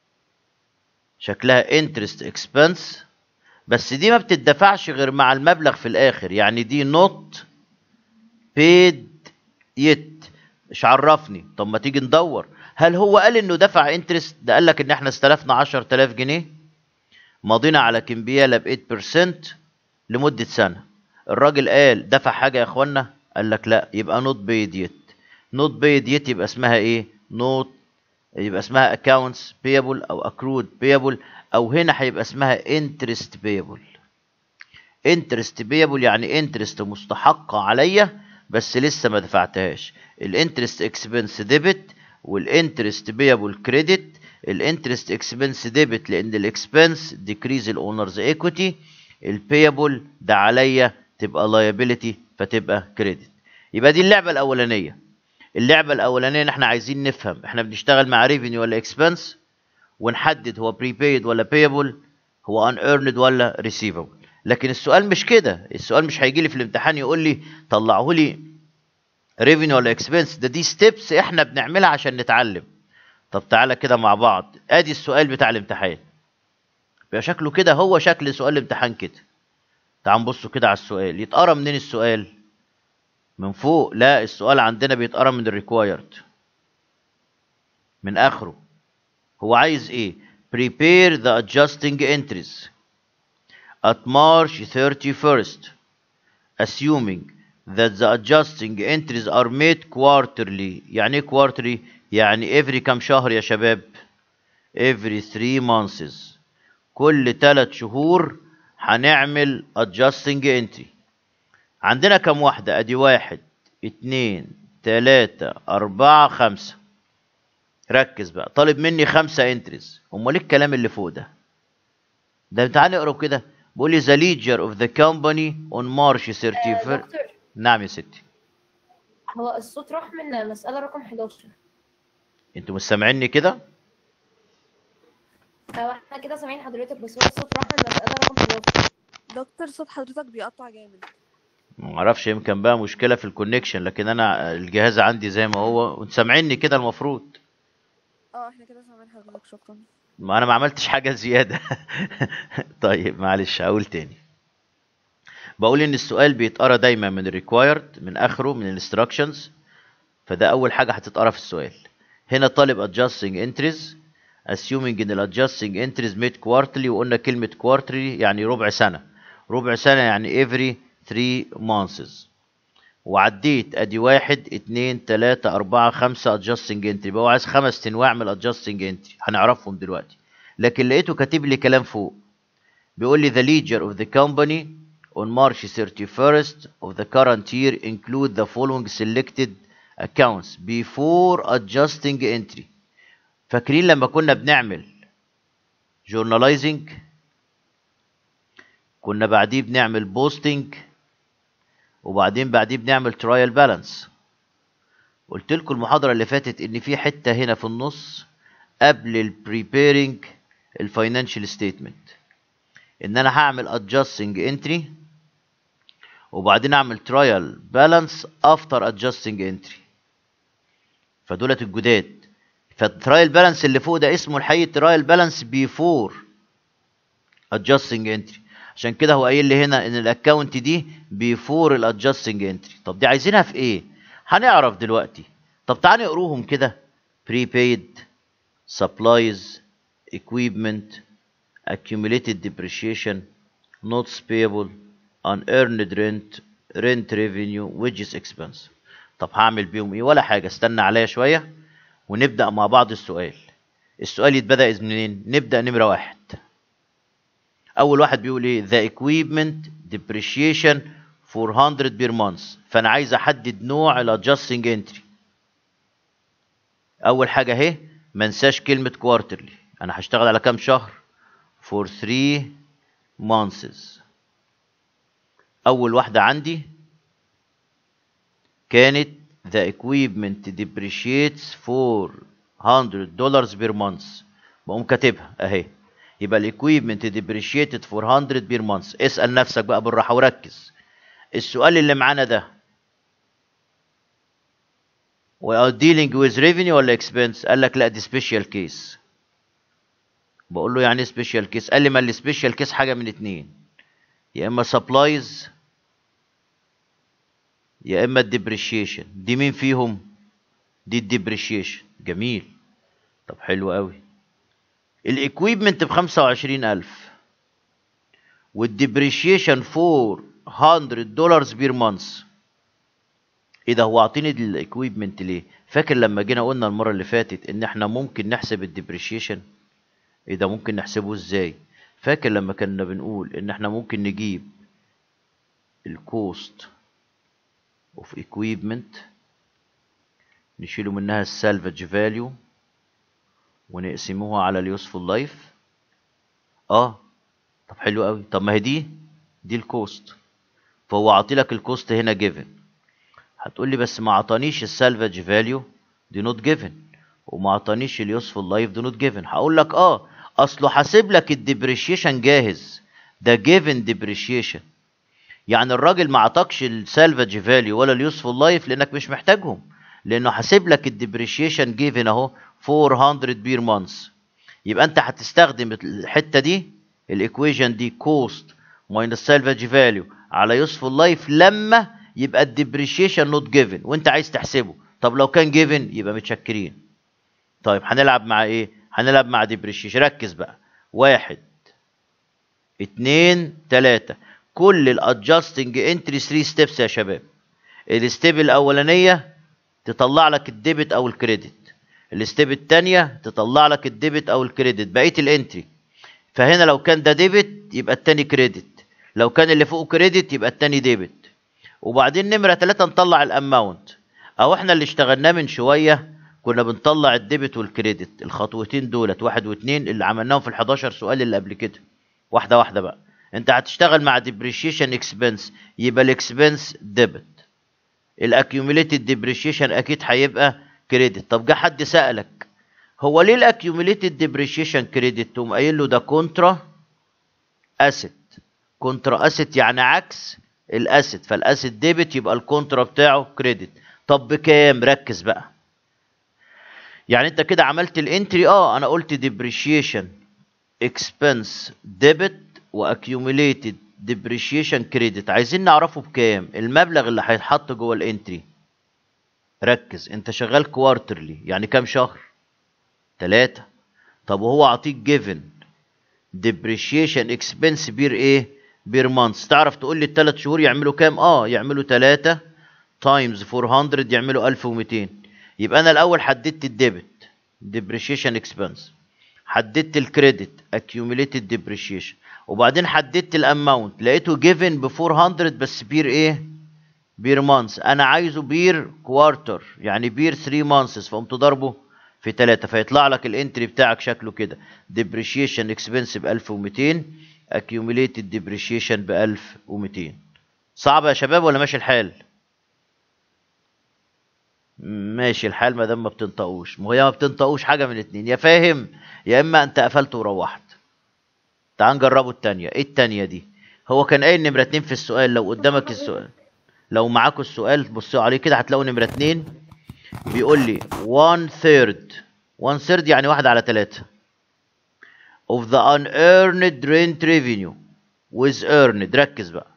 شكلها انترست اكسبنس، بس دي ما بتدفعش غير مع المبلغ في الاخر، يعني دي نوت بيد يت. مش عرفني؟ طب ما تيجي ندور، هل هو قال انه دفع انترست؟ ده قال لك ان احنا استلفنا 10,000 جنيه ماضينا على كمبياله ب 8% لمده سنه. الراجل قال دفع حاجه يا اخوانا؟ قال لك لا، يبقى نوت بيد يت. نوت بيد يت يبقى اسمها ايه؟ نوت، يبقى اسمها accounts payable او accrued payable، او هنا هيبقى اسمها interest payable. interest payable يعني interest مستحقة عليا بس لسه ما دفعتهاش. الانترست اكسبنس ديبت والانترست payable كريدت. الانترست اكسبنس ديبت لان الاكسبنس ديكريز الاونرز ايكويتي، البيبل ده عليا تبقى liability فتبقى كريدت. يبقى دي اللعبة الاولانية. اللعبة الأولانية إن إحنا عايزين نفهم إحنا بنشتغل مع ريفينيو ولا إكسبنس، ونحدد هو بريبايد ولا بايبل، هو unearned ولا ريسيفبل. لكن السؤال مش كده، السؤال مش هيجي لي في الامتحان يقول لي طلعه لي ريفينيو ولا إكسبنس، دي ستيبس إحنا بنعملها عشان نتعلم. طب تعالى كده مع بعض، أدي السؤال بتاع الامتحان بيبقى شكله كده، هو شكل سؤال الامتحان كده. تعال نبصوا كده على السؤال. يتقرا منين السؤال؟ من فوق؟ لا، السؤال عندنا بيتقرا من الريكوايرد، من اخره. هو عايز ايه؟ prepare the adjusting entries at March 31st assuming that the adjusting entries are made quarterly. يعني ايه quarterly؟ يعني every كام شهر يا شباب؟ every 3 months، كل 3 شهور هنعمل adjusting entry. عندنا كام واحدة؟ ادي 1 2 3 4 5. ركز بقى، طالب مني 5 انتريز. امال ايه الكلام اللي فوق ده؟ تعالى نقرا كده. بيقول لي the ledger of the company on March 31st. دكتور، نعم يا ستي. هو الصوت راح من مسألة رقم 11. انتوا مش سامعيني كده؟ احنا كده سامعين حضرتك، بس هو الصوت راح من مسألة رقم 11. دكتور صوت حضرتك بيقطع جامد. ما اعرفش، يمكن بقى مشكله في الكونكشن، لكن انا الجهاز عندي زي ما هو وانتوا سامعيني كده المفروض. احنا كده سامعين حضرتك، شكرا. ما انا ما عملتش حاجه زياده. طيب معلش هقول تاني. بقول ان السؤال بيتقرا دايما من الريكوايرد، من اخره من الانستراكشنز، فده اول حاجه هتتقرا في السؤال. هنا طالب adjusting entries assuming ان adjusting entries made quarterly، وقلنا كلمه quarterly يعني ربع سنه. ربع سنه يعني every 3 months. وعديت ادي 1 2 3 4 5 adjusting entry، يبقى هو عايز 5 انواع من adjusting entry هنعرفهم دلوقتي. لكن لقيته كاتب لي كلام فوق بيقول لي the ledger of the company on March 31st of the current year include the following selected accounts before adjusting entry. فاكرين لما كنا بنعمل journalizing كنا بعديه بنعمل posting وبعدين بعديه بنعمل trial balance. قلت لكم المحاضرة اللي فاتت ان في حتة هنا في النص قبل ال preparing الفاينانشال ستيتمنت ان انا هعمل adjusting entry وبعدين اعمل trial balance after adjusting entry. فدولت الجداد. فالترايل بالانس اللي فوق ده اسمه الحقيقي ترايل بالانس before adjusting entry. عشان كده هو قايل لي هنا ان الاكونت دي before الادجستنج انتري. طب دي عايزينها في ايه؟ هنعرف دلوقتي. طب تعالى نقروهم كده. prepaid, supplies, equipment, accumulated depreciation, notes payable, unearned rent, rent revenue, wages expense. طب هعمل بيهم ايه؟ ولا حاجه. استنى عليا شويه ونبدا مع بعض السؤال. السؤال يتبدا منين؟ نبدا نمره واحد. اول واحد بيقول ايه؟ the equipment depreciation 400 per month. فانا عايز احدد نوع الادجستنج انتري. اول حاجه اهي ما انساش كلمه quarterly. انا هشتغل على كام شهر؟ for 3 months. اول واحده عندي كانت the equipment depreciates $400 per month. بقوم كاتبها اهي. يبقى الايكويبمنت depreciated 400 per month. اسال نفسك بقى بالراحه وركز. السؤال اللي معانا ده we are dealing with revenue ولا expense؟ قال لك لا دي special case. بقول له يعني ايه special case؟ قال لي ما السبيشال كيس حاجه من اتنين، يا اما supplies يا اما الديبريشيشن. دي مين فيهم؟ دي الديبريشيشن. جميل. طب حلو قوي. الايكويبمنت ب 25,000 والديبريشيشن $400 بير مانث. ايه ده؟ هو عاطيني الايكويبمنت ليه؟ فاكر لما جينا قلنا المره اللي فاتت ان احنا ممكن نحسب الديبريشيشن؟ ايه ده ممكن نحسبه ازاي؟ فاكر لما كنا بنقول ان احنا ممكن نجيب الكوست اوف equipment نشيله منها السالفج فاليو ونقسموها على اليوسفول لايف. طب حلو قوي. طب ما هي دي الكوست، فهو عاطيلك الكوست هنا جيفن. هتقول لي بس ما عطانيش السالفج فاليو، دي نوت جيفن، وما عطانيش اليوسفول لايف، دي نوت جيفن. هقول لك اصله حاسب لك الديبريشيشن جاهز، ده جيفن ديبريشيشن. يعني الراجل ما عطاكش السالفج فاليو ولا اليوسفول لايف لانك مش محتاجهم، لانه حاسب لك الديبريشيشن جيفن اهو 400 بير مانث. يبقى انت هتستخدم الحته دي الايكويشن دي كوست ماينس سالفج فاليو على يوسفول لايف لما يبقى الديبريشيشن نوت جيفن وانت عايز تحسبه. طب لو كان جيفن يبقى متشكرين. طيب هنلعب مع ايه؟ هنلعب مع ديبريشيشن. ركز بقى. 1 2 3. كل الادجستنج انتري 3 ستيبس يا شباب. الستيب الاولانيه تطلع لك الديبت او الكريدت، الستيب الثانيه تطلع لك الديبت او الكريدت بقيه الانتري. فهنا لو كان ده ديبت يبقى الثاني كريدت، لو كان اللي فوق كريدت يبقى الثاني ديبت. وبعدين نمره 3 نطلع الاماونت. او احنا اللي اشتغلناه من شويه كنا بنطلع الديبت والكريدت. الخطوتين دولت 1 و2 اللي عملناهم في ال11 سؤال اللي قبل كده. واحده واحده بقى. انت هتشتغل مع depreciation expense يبقى الاكسبنس ديبت، الاكيوميليتد ديبريشيشن اكيد هيبقى كريدت. طب جه حد سالك هو ليه الاكيوميليتد ديبريشيشن كريدت؟ تقوم قايل له ده كونترا اسيت. كونترا اسيت يعني عكس الاسيت، فالاسيت ديبت يبقى الكونترا بتاعه كريدت. طب بكام؟ ركز بقى. يعني انت كده عملت الانتري انا قلت ديبريشيشن اكسبنس ديبت واكيوميليتد ديبريشيشن كريدت. عايزين نعرفه بكام المبلغ اللي هيتحط جوه الانتري. ركز. انت شغال كوارترلي يعني كام شهر؟ 3. طب وهو عطيك جيفن ديبريشيشن اكسبنس بير ايه؟ بير مانث. تعرف تقول لي ال3 شهور يعملوا كام؟ يعملوا 3 تايمز 400 يعملوا 1200. يبقى انا الاول حددت الديبت ديبريشيشن اكسبنس، حددت الكريدت accumulated depreciation، وبعدين حددت الاماونت لقيته given ب 400 بس بير ايه؟ بير مانث. انا عايزه بير كوارتر يعني بير 3 مانثس، فقمت ضربه في 3 فيطلع لك الانتري بتاعك شكله كده depreciation expense ب 1200 accumulated depreciation ب 1200. صعب يا شباب ولا ماشي الحال؟ ماشي الحال ما دام ما بتنطقوش. ما هي ما بتنطقوش حاجه من الاتنين، يا فاهم يا اما انت قفلت وروحت. تعال نجربوا التانية. ايه التانية دي؟ هو كان قايل نمرة 2 في السؤال. لو قدامك السؤال، لو معاكوا السؤال بصوا عليه كده هتلاقوا نمرة 2 بيقول لي 1/3 يعني 1/3 of the unearned rent revenue with earned. ركز بقى،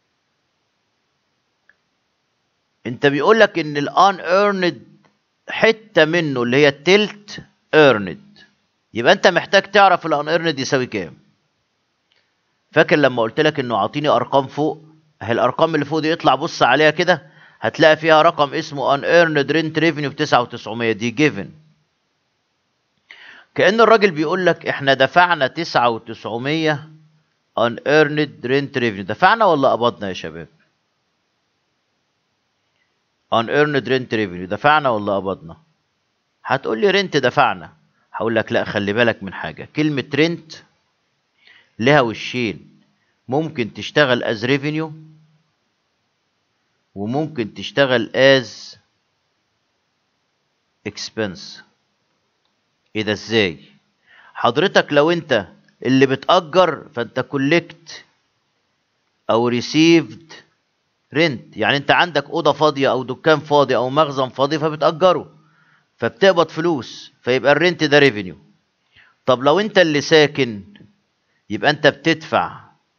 انت بيقول لك ان ال unearned حته منه اللي هي التلت earned، يبقى انت محتاج تعرف ال unearned يساوي كام. فاكر لما قلت لك انه اعطيني ارقام فوق؟ اهي الارقام اللي فوق دي اطلع بص عليها كده هتلاقي فيها رقم اسمه unearned rent revenue ب 9900 دي given. كأن الراجل بيقول لك احنا دفعنا 9900 unearned rent revenue. دفعنا ولا قبضنا يا شباب؟ unearned rent revenue دفعنا ولا قبضنا؟ هتقول لي رنت دفعنا. هقول لك لا، خلي بالك من حاجه، كلمه رنت لها وشين، ممكن تشتغل as revenue وممكن تشتغل as expense. ايه ده ازاي؟ حضرتك لو انت اللي بتأجر فانت collect او received rent، يعني انت عندك اوضه فاضيه او دكان فاضي او مخزن فاضي فبتأجره فبتقبض فلوس، فيبقى الرنت ده ريفينيو. طب لو انت اللي ساكن يبقى انت بتدفع،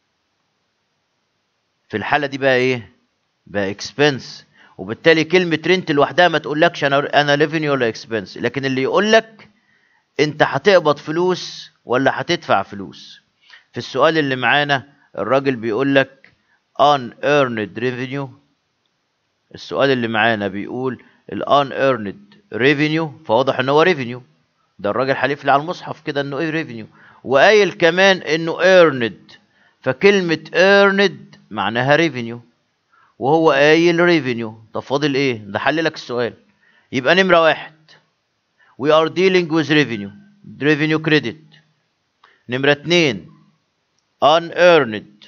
في الحاله دي بقى ايه؟ بقى اكسبنس. وبالتالي كلمه رنت لوحدها ما تقولكش انا ريفينيو ولا اكسبنس، لكن اللي يقولك انت هتقبض فلوس ولا هتدفع فلوس. في السؤال اللي معانا الراجل بيقولك unearned revenue، السؤال اللي معانا بيقول ال unearned revenue، فواضح ان هو ريفينيو. ده الراجل حليف لي على المصحف كده انه ايه ريفينيو، وقايل كمان انه earned، فكلمة earned معناها ريفينيو وهو قايل ريفينيو. طب فاضل ايه؟ ده حل لك السؤال. يبقى نمرة 1 we are dealing with revenue credit. نمرة 2 unearned،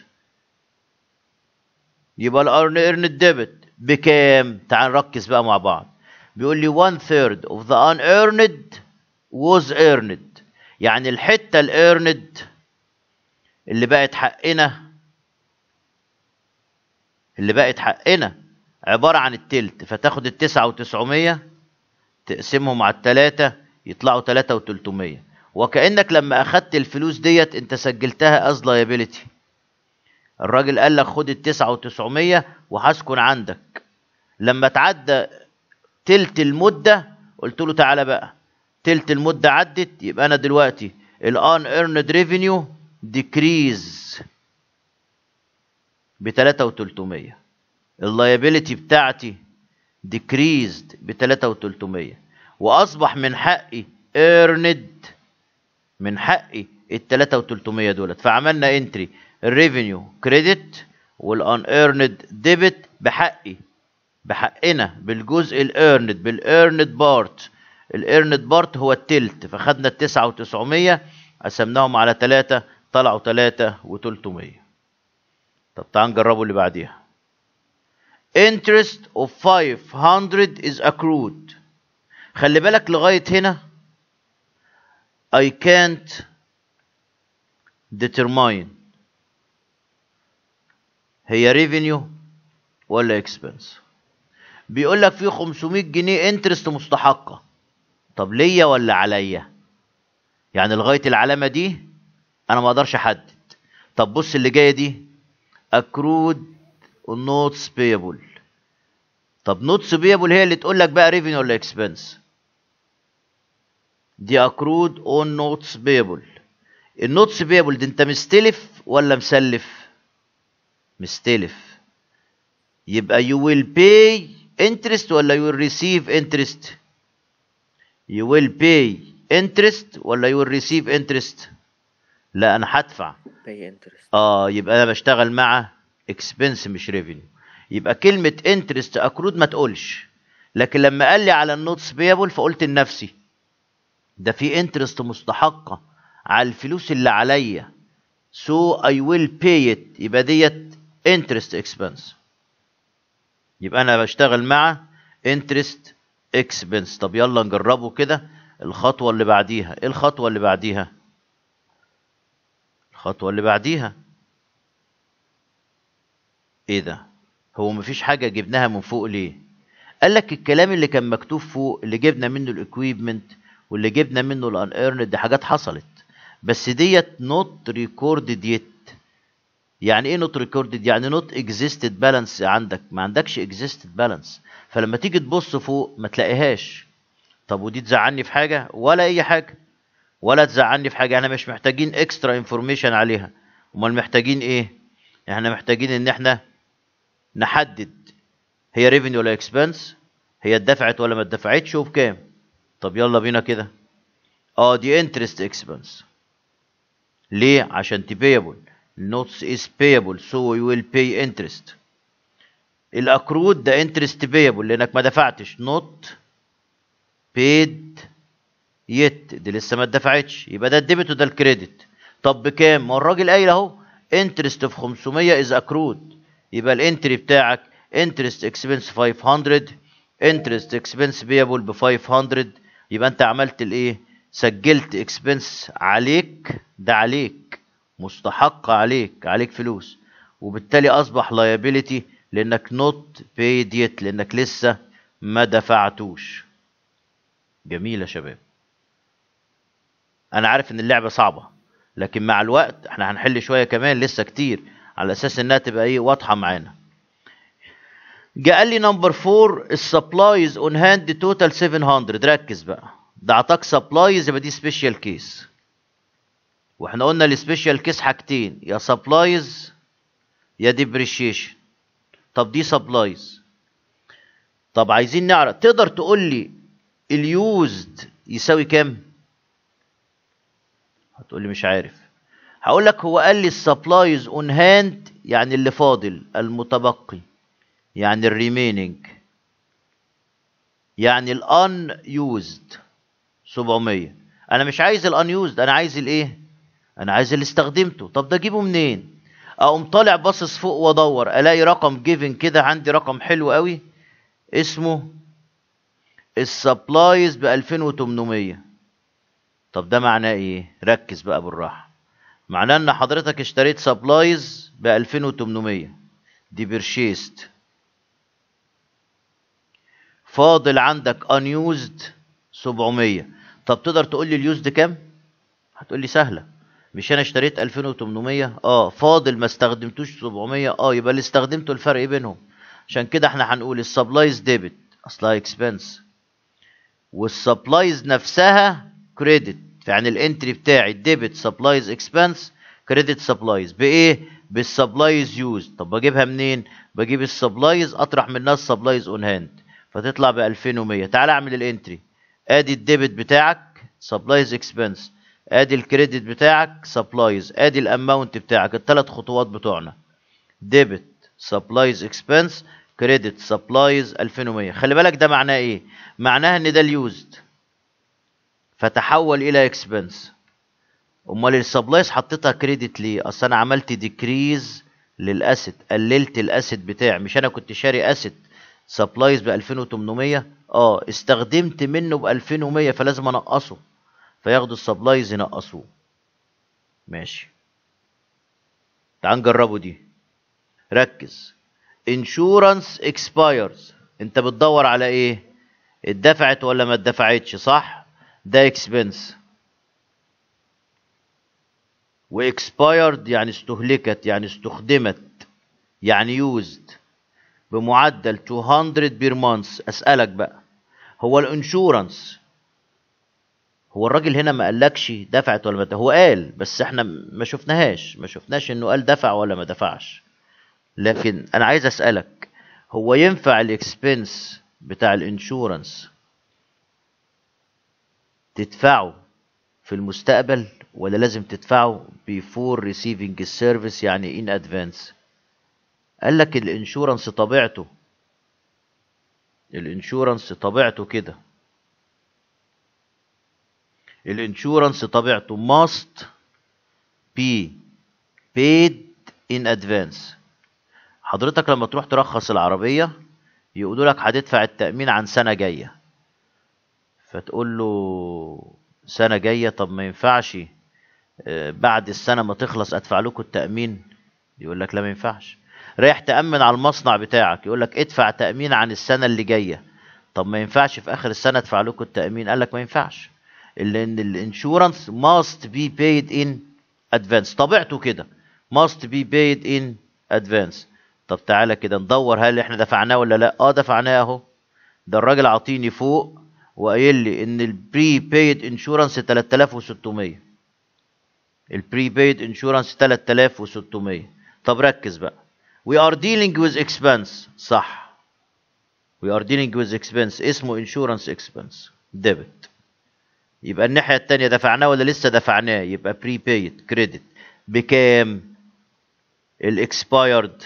يبقى ال unearned debit بكام؟ تعال نركز بقى مع بعض. بيقول لي 1/3 of the unearned was earned، يعني الحته الايرند اللي بقت حقنا عباره عن التلت، فتاخد ال 9900 تقسمهم على التلاته يطلعوا 3300، وكانك لما اخدت الفلوس ديت انت سجلتها از liability. الراجل قال لك خد ال 9900 وهسكن عندك، لما تعدى تلت المده قلت له تعالى بقى تلت المده عدت، يبقى انا دلوقتي ال unearned revenue decrease ب 3300، اللايبيليتي بتاعتي decreased ب 3300، واصبح من حقي earned، من حقي ال 3300 دولت. فعملنا انتري الريفينيو كريدت والاnearned ديبت بحقنا بالجزء الايرند بالايرند بارت. الايرند بارت هو التلت، فخدنا ال 9900 قسمناهم على 3 طلعوا 3300. طب تعال نجربوا اللي بعديها. interest of 500 is accrued. خلي بالك لغاية هنا I can't determine هي revenue ولا expense. بيقول لك في 500 جنيه انترست مستحقة، طب ليا ولا عليا؟ يعني لغاية العلامة دي انا ما اقدرش احدد. طب بص اللي جاية دي accrued notes payable. طب notes payable هي اللي تقول لك بقى revenue ولا expense. دي accrued on notes payable. النوتس payable دي انت مستلف ولا مسلف؟ مستلف، يبقى you will pay interest ولا you will receive interest؟ you will pay interest ولا you will receive interest؟ لا انا هدفع. pay interest. يبقى انا بشتغل مع expense مش revenue. يبقى كلمة interest accrued ما تقولش، لكن لما قال لي على النوتس payable فقلت لنفسي ده في interest مستحقة على الفلوس اللي عليا، so I will pay it، يبقى ديت interest expense. يبقى انا بشتغل مع interest expense. طب يلا نجربه كده. الخطوة اللي بعديها ايه؟ الخطوة اللي بعديها، الخطوة اللي بعديها ايه ده؟ هو مفيش حاجة جبناها من فوق ليه؟ قال لك الكلام اللي كان مكتوب فوق اللي جبنا منه الاكويبمنت واللي جبنا منه الان ايرند دي حاجات حصلت، بس ديت نوت ريكوردد يت. يعني ايه نوت ريكوردد؟ يعني نوت اكزيستد بالانس، عندك ما عندكش اكزيستد بالانس، فلما تيجي تبص فوق ما تلاقيهاش. طب ودي تزعلني في حاجه؟ ولا اي حاجه، ولا تزعلني في حاجه. احنا مش محتاجين اكسترا انفورميشن عليها. امال محتاجين ايه؟ احنا محتاجين ان احنا نحدد هي ريفينيو ولا اكسبنس، هي اتدفعت ولا ما اتدفعتش وبكام. طب يلا بينا كده. دي انترست اكسبنس. ليه؟ عشان تبيبل. notes is payable so we will pay interest. الاكرود ده interest payable لانك ما دفعتش. not paid yet دي لسه ما اتدفعتش، يبقى ده الديبت وده الكريدت. طب بكام؟ ما الراجل قايل اهو interest في 500 is accrued، يبقى الانتري بتاعك interest expense 500 interest expense payable ب 500. يبقى انت عملت الايه؟ سجلت expense عليك، ده عليك مستحق، عليك فلوس، وبالتالي اصبح liability لانك not paid yet لانك لسه ما دفعتوش. جميل يا شباب. انا عارف ان اللعبه صعبه، لكن مع الوقت احنا هنحل شويه كمان لسه كتير على اساس انها تبقى ايه؟ واضحه معانا. جه قال لي نمبر 4 السبلايز اون هاند توتال 700. ركز بقى، ده اعطاك سبلايز يبقى دي سبيشال كيس، واحنا قلنا السبيشال كيس حاجتين، يا سبلايز يا ديبريشيشن. طب دي سبلايز. طب عايزين نعرف، تقدر تقول لي اليوزد يساوي كام؟ هتقول لي مش عارف. هقول لك هو قال لي السبلايز اون هاند يعني اللي فاضل، المتبقي يعني الريميننج، يعني الان يوزد 700. انا مش عايز الان يوزد، انا عايز الايه؟ انا عايز اللي استخدمته. طب ده اجيبه منين؟ اقوم طالع باصص فوق وادور الاقي رقم جيفن كده، عندي رقم حلو قوي اسمه السبلايز ب 2800. طب ده معناه ايه؟ ركز بقى بالراحه. معناه ان حضرتك اشتريت سبلايز ب 2800 دي بيرشيست، فاضل عندك unused 700. طب تقدر تقول لي اليوزد كام؟ هتقول لي سهله، مش انا اشتريت 2800 فاضل ما استخدمتوش 700 يبقى اللي استخدمته الفرق بينهم. عشان كده احنا هنقول السبلايز ديبت اصلها اكسبنس، والسبلايز نفسها كريدت. يعني الانتري بتاعي ديبت سبلايز اكسبنس كريدت سبلايز بايه؟ بالسبلايز يوز. طب بجيبها منين؟ بجيب السبلايز اطرح منها السبلايز اون هاند فتطلع ب 2100. تعال اعمل الانتري، ادي الديبت بتاعك سبلايز اكسبنس، ادي الكريدت بتاعك سبلايز، ادي الاماونت بتاعك. الثلاث خطوات بتوعنا ديبت سبلايز اكسبنس كريدت سبلايز 2100. خلي بالك ده معناه ايه؟ معناها ان ده اليوزد فتحول الى اكسبنس. امال السبلايز حطيتها كريدت ليه؟ اصل انا عملت ديكريز للاسيت، قللت الاسيت بتاعي. مش انا كنت شاري اسيت سبلايز ب 2800 استخدمت منه ب 2100 فلازم انقصه، فياخدوا السبلايز ينقصوه. ماشي، تعال نجربه دي. ركز. انشورنس اكسبايرز، انت بتدور على ايه؟ اتدفعت ولا ما اتدفعتش؟ صح، ده اكسبنس. واكسبايرد يعني استهلكت، يعني استخدمت، يعني يوزد بمعدل 200 بير مانث. اسالك بقى، هو الانشورنس، هو الراجل هنا ما قالكش دفعت ولا ما دفعت؟ هو قال بس احنا ما شفناش انه قال دفع ولا ما دفعش. لكن انا عايز اسالك، هو ينفع الاكسبنس بتاع الانشورنس تدفعه في المستقبل ولا لازم تدفعه before receiving السيرفيس يعني in advance؟ قال لك الانشورنس طبيعته، الانشورنس طبيعته كده، الانشورنس طبيعته must be paid in advance. حضرتك لما تروح ترخص العربية يقولوا لك هتدفع التأمين عن سنة جاية، فتقول له سنة جاية، طب ما ينفعش بعد السنة ما تخلص ادفع لكم التأمين؟ يقول لك لا ما ينفعش. رايح تأمن على المصنع بتاعك يقول لك ادفع تأمين عن السنة اللي جاية، طب ما ينفعش في آخر السنة ادفع لكم التأمين؟ قال لك ما ينفعش، لأن الانشورنس must be paid in advance، طبيعته كده must be paid in advance. طب تعالى كده ندور هل احنا دفعناه ولا لا. دفعناه اهو. ده الراجل عاطيني فوق وقايل لي ان البري بيد انشورنس 3600، البري بيد انشورنس 3600. طب ركز بقى، we are dealing with expense، صح، we are dealing with expense اسمه insurance expense debit. يبقى الناحية التانية دفعناه ولا لسه دفعناه؟ يبقى بري بيد كريدت بكام؟ الاكسبايرد،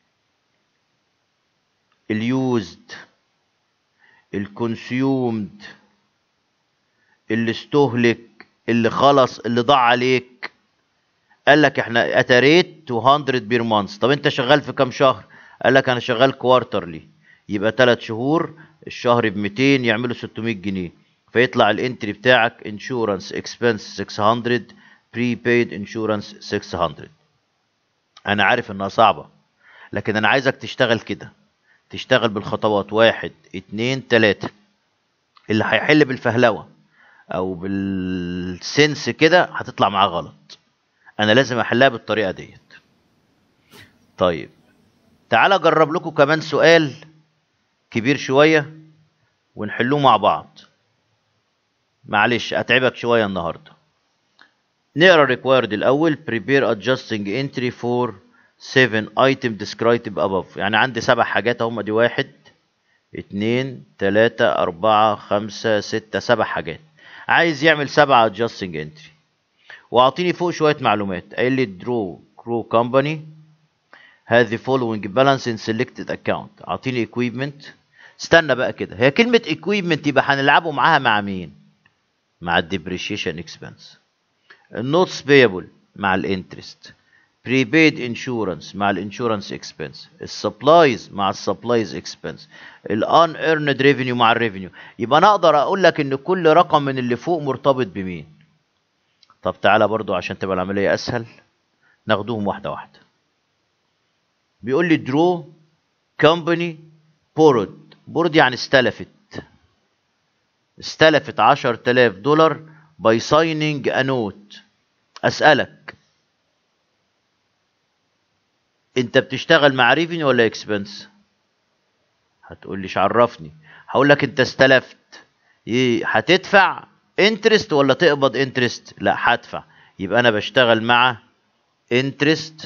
اليوزد، الكونسيومد، اللي استهلك، اللي خلص، اللي ضاع عليك. قال لك احنا اتاريت 200 بير مانث. طب انت شغال في كام شهر؟ قال لك انا شغال كوارترلي، يبقى 3 شهور، الشهر ب 200 يعملوا 600 جنيه، فيطلع الانتري بتاعك انشورنس اكسبنس 600، بري بيد انشورنس 600. انا عارف انها صعبة، لكن انا عايزك تشتغل كده، تشتغل بالخطوات 1 2 3. اللي هيحل بالفهلوة او بالسنس كده هتطلع معاه غلط، انا لازم احلها بالطريقة ديت. طيب تعالى اجرب لكم كمان سؤال كبير شوية ونحلوه مع بعض. معلش اتعبك شوية النهاردة. نقرا required الاول. prepare adjusting entry for 7 item described above. يعني عندي 7 حاجات اهم، دي 1 2 3 4 5 6 7 حاجات. عايز يعمل 7 adjusting entry، واعطيني فوق شوية معلومات. قايل لي draw crew company has the following balance in selected account. اعطيني equipment. استنى بقى كده، هي كلمة equipment يبقى هنلعبه معاها مع مين؟ مع الديبريشيشن اكسبنس. النوتس بيبل مع الانترست، prepaid insurance مع الانشورنس اكسبنس، السبلايز مع السبلايز اكسبنس، الان ايرند ريفينيو مع الريفينيو. يبقى انا اقدر اقول لك ان كل رقم من اللي فوق مرتبط بمين. طب تعالى برضو عشان تبقى العملية اسهل ناخدوهم واحدة واحدة. بيقول لي درو كومباني بورد يعني استلفت، استلفت $10,000 by signing a note. اسألك انت بتشتغل مع ريفينيو ولا اكسبنس؟ هتقول ليش عرفني. هقول لك انت استلفت، هتدفع انترست ولا تقبض انترست؟ لا هدفع، يبقى انا بشتغل مع انترست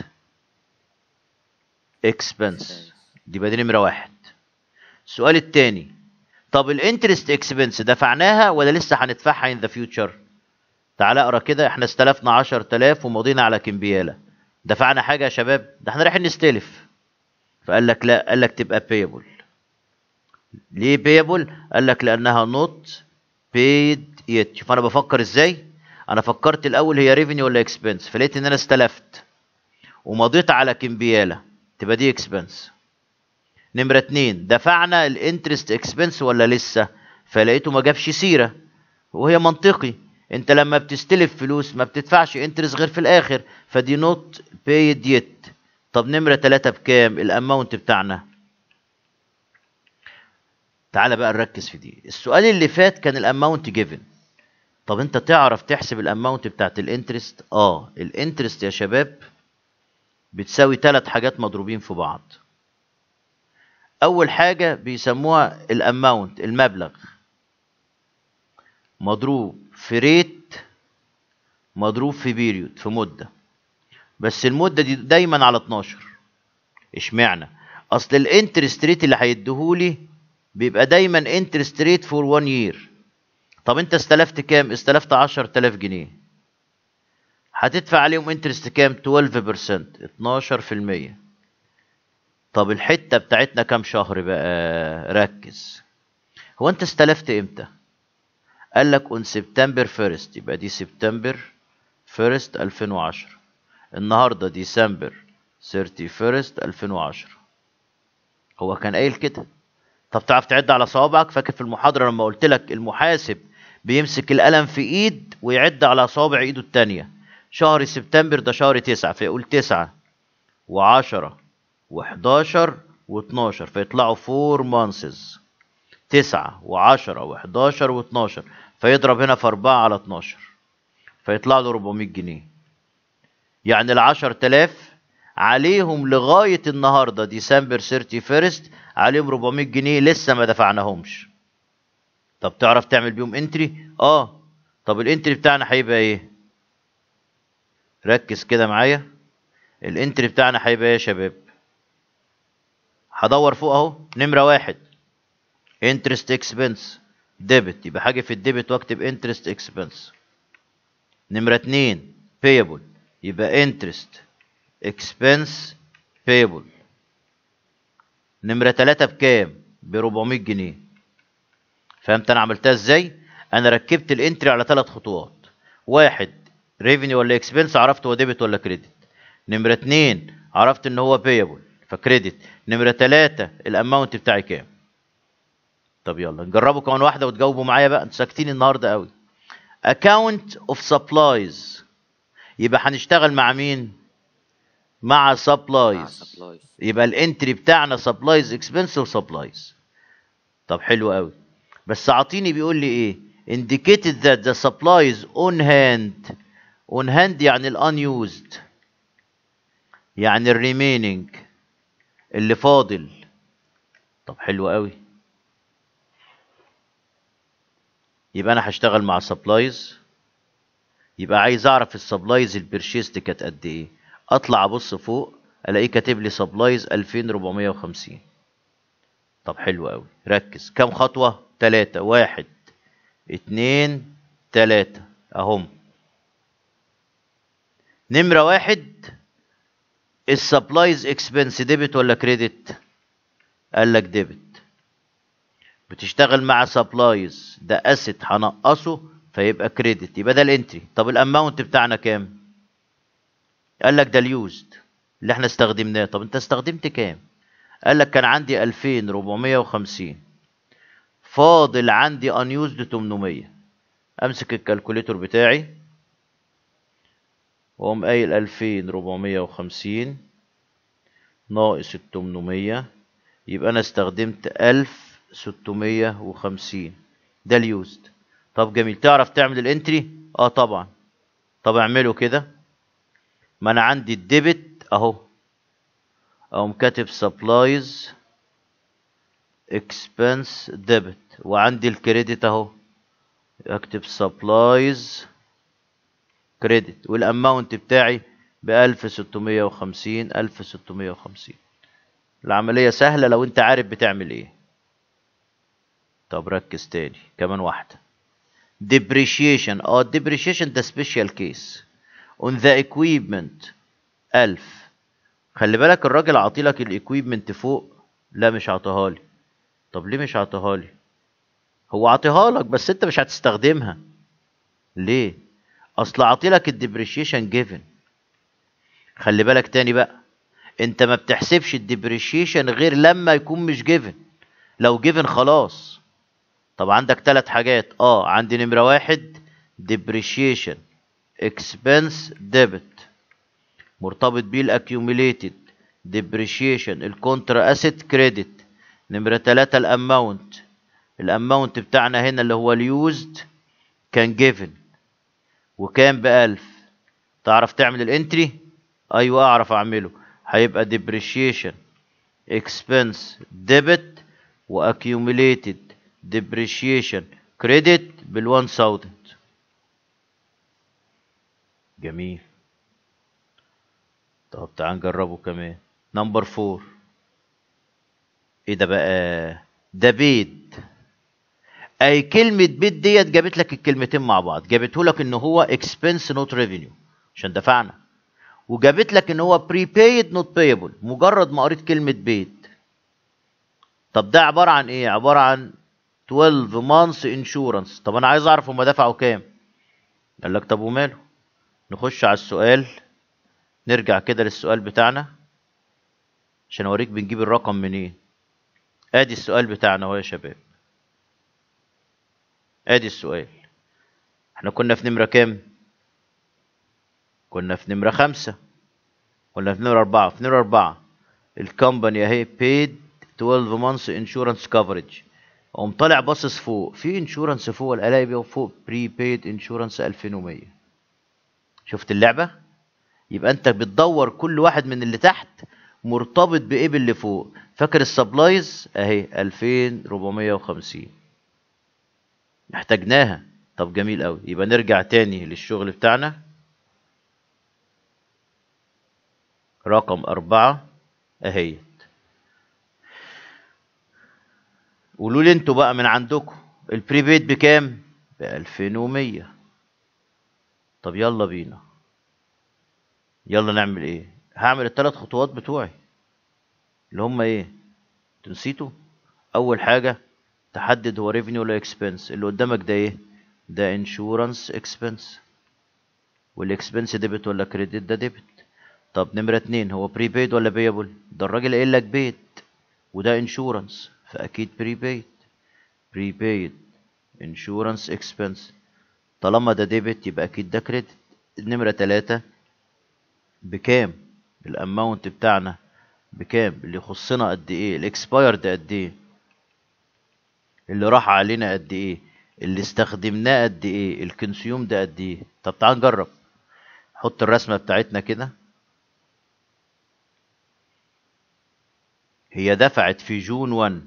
اكسبنس. دي بدي نمرة 1. السؤال التاني، طب الانترست اكسبنس دفعناها ولا لسه هندفعها ان ذا فيوتشر؟ تعال اقرا كده، احنا استلفنا 10,000 ومضينا على كمبياله، دفعنا حاجه يا شباب؟ ده احنا رايحين نستلف. فقال لك لا، قال لك تبقى بيبل. ليه بيبل؟ قال لك لانها نوت بيد يت. شوف انا بفكر ازاي، انا فكرت الاول هي ريفينيو ولا اكسبنس، فلقيت ان انا استلفت ومضيت على كمبياله، تبقى دي اكسبنس. نمره 2، دفعنا الانترست اكسبنس ولا لسه؟ فلقيته ما جابش سيره، وهي منطقي، انت لما بتستلف فلوس ما بتدفعش انترست غير في الاخر، فدي نوت بيد يت. طب نمره 3 بكام الاماونت بتاعنا؟ تعالى بقى نركز في دي. السؤال اللي فات كان الاماونت جيفن. طب انت تعرف تحسب الاماونت بتاعت الانترست؟ الانترست يا شباب بتساوي 3 حاجات مضروبين في بعض. اول حاجه بيسموها الاماونت، المبلغ، مضروب في ريت، مضروب في بيريود، في مده، بس المده دي دايما على 12. اشمعنى؟ اصل الانترست ريت اللي هيديهولي بيبقى دايما انترست ريت فور 1 يير، طب انت استلفت كام؟ استلفت 10000 جنيه. هتدفع عليهم انترست كام؟ 12%، 12%. طب الحتة بتاعتنا كام شهر بقى؟ ركز. هو انت استلفت امتى؟ قال لك اون سبتمبر 1، يبقى دي سبتمبر 1 2010. النهارده ديسمبر 31 2010. هو كان قايل كده. طب تعرف تعد على صوابعك؟ فاكر في المحاضرة لما قلت لك المحاسب بيمسك القلم في ايد ويعد على صوابع ايده التانية. شهر سبتمبر ده شهر 9، فيقول 9 و10 و11 و12، فيطلعوا 4 months. 9 و10 و11 و12، فيضرب هنا في 4 على 12، فيطلع له 400 جنيه. يعني ال10000 عليهم لغاية النهاردة ديسمبر 31 عليهم 400 جنيه لسه ما دفعناهمش. طب تعرف تعمل بيهم انتري؟ طب الانتري بتاعنا هيبقى ايه؟ ركز كده معايا. الانتري بتاعنا هيبقى ايه يا شباب؟ هدور فوق اهو. نمرة 1 interest expense debit، يبقى حاجة في الديبت واكتب interest expense. نمرة 2 payable، يبقى interest expense payable. نمرة 3 بكام؟ ب400 جنيه. فهمت انا عملتها ازاي؟ انا ركبت الانتري على 3 خطوات. 1 revenue ولا expense، عرفت هو ديبت ولا كريدت. نمرة 2 عرفت ان هو payable فكريدت. نمرة 3 الاماونت بتاعي كام. طب يلا نجربوا كمان واحدة وتجاوبوا معايا بقى، انتوا ساكتين النهارده قوي. account of supplies، يبقى هنشتغل مع مين؟ مع supplies. يبقى الانتري بتاعنا supplies expense وسبلايز. طب حلو قوي. بس اعطيني بيقول لي ايه؟ indicated that the supplies on hand. on hand يعني ال unused، يعني ال remaining اللي فاضل. طب حلو قوي. يبقى انا هشتغل مع supplies. يبقى عايز اعرف السبلايز البرشيست كانت قد ايه. اطلع ابص فوق الاقيه كاتب لي سبلايز 2450. طب حلو قوي. ركز. كام خطوة؟ 3. 1 2 3 اهم. نمرة 1 السبلايز اكسبنس ديبت ولا كريدت؟ قال لك ديبت. بتشتغل مع سبلايز، ده اسيت هنقصه فيبقى كريدت، يبقى ده الانتري. طب الاماونت بتاعنا كام؟ قال لك ده اليوزد اللي احنا استخدمناه. طب انت استخدمت كام؟ قال لك كان عندي 2450، فاضل عندي unused 800. امسك الكالكوليتور بتاعي واقوم قايل 2450 ناقص ال 800، يبقى انا استخدمت 1650. ده اليوزد. طب جميل. تعرف تعمل الانتري؟ طبعا. طب اعمله كده. ما انا عندي الديبت اهو، اقوم كاتب سبلايز اكسبنس ديبت، وعندي الكريدت اهو اكتب سبلايز كريدت، والاماونت بتاعي ب 1650. 1650. العملية سهلة لو انت عارف بتعمل ايه. طب ركز تاني كمان واحدة. depreciation. depreciation ده special case on the equipment 1000. خلي بالك الراجل عاطيلك الايكويبمنت فوق. لا مش عاطيها لي. طب ليه مش عاطيها لي؟ هو عاطيها لك بس انت مش هتستخدمها. ليه؟ اصل عاطيلك الديبريشيشن جيفن. خلي بالك تاني بقى، انت ما بتحسبش الديبريشيشن غير لما يكون مش جيفن. لو جيفن خلاص. طب عندك 3 حاجات. عندي نمرة 1 depreciation expense debit مرتبط بيه الاكيوميليتد depreciation الكونترا اسيت كريدت. نمرة 3 الاماونت. الاماونت بتاعنا هنا اللي هو اليوزد كان جيفن وكان ب1000. تعرف تعمل الانتري؟ ايوه اعرف اعمله. هيبقى depreciation expense debit و accumulated depreciation credit بال1000. جميل. طب تعال نجربه كمان. نمبر 4. ايه ده بقى؟ ده بيد اي كلمه بيت ديت جابت لك الكلمتين مع بعض، جابته لك ان هو اكسبنس نوت ريفينيو عشان دفعنا، وجابت لك ان هو بريبايد نوت بايبل مجرد ما قريت كلمه بيت. طب ده عباره عن ايه؟ عباره عن 12 مانثs انشورنس. طب انا عايز اعرف هم دفعوا كام. قال لك طب وماله، نخش على السؤال، نرجع كده للسؤال بتاعنا عشان اوريك بنجيب الرقم منين. ادي السؤال بتاعنا اهو يا شباب، ادي السؤال. احنا كنا في نمرة كام؟ كنا في نمرة 5، كنا في نمرة 4. في نمرة 4 الكومباني اهي paid 12 months insurance coverage. اقوم طالع باصص فوق، في انشورنس فوق، الاقي بيه فوق prepaid انشورنس 2100. شفت اللعبة؟ يبقى انت بتدور كل واحد من اللي تحت مرتبط بايه باللي فوق. فاكر السبلايز اهي 2450 احتاجناها. طب جميل قوي، يبقى نرجع تاني للشغل بتاعنا. رقم 4 اهي. قولوا لي انتوا بقى من عندكم البريبيد بكام؟ ب 2100. طب يلا بينا، يلا نعمل ايه؟ هعمل الثلاث خطوات بتوعي اللي هم ايه؟ انتوا نسيتوا؟ اول حاجه تحدد هو ريفينيو ولا اكسبنس. اللي قدامك ده ايه؟ ده انشورنس اكسبنس، والاكسبنس ديبت ولا كريدت؟ ده ديبت. طب نمره 2 هو بريبيد ولا بيبل؟ ده الراجل قايل لك بيت وده انشورنس فاكيد بريبيد. بريبيد انشورنس اكسبنس، طالما ده ديبت يبقى اكيد ده كريدت. نمره 3 بكام؟ الاماونت بتاعنا بكام؟ اللي يخصنا قد ايه؟ الاكسباير ده قد ايه؟ اللي راح علينا قد ايه؟ اللي استخدمناه قد ايه؟ الكونسيوم ده قد ايه؟ طب تعال نجرب. حط الرسمه بتاعتنا كده. هي دفعت في جون 1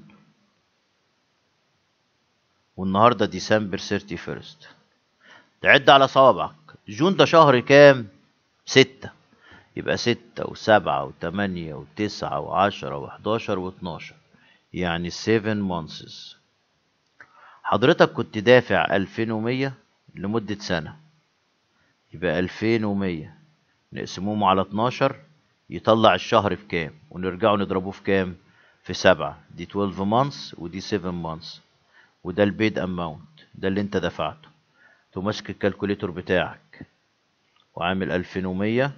والنهارده ديسمبر 31. تعد على صوابعك، جون ده شهر كام؟ 6. يبقى 6 و7 و8 و9 و10 و11 و12، يعني 7 months. حضرتك كنت دافع 2100 لمدة سنة، يبقى 2100 نقسموهم على 12 يطلع الشهر في كام، ونرجعوا نضربوه في كام؟ في 7. دي 12 months ودي 7 months، وده البيد اماونت، ده اللي انت دفعته. تقوم ماسك الكالكوليتور بتاعك وعامل 2100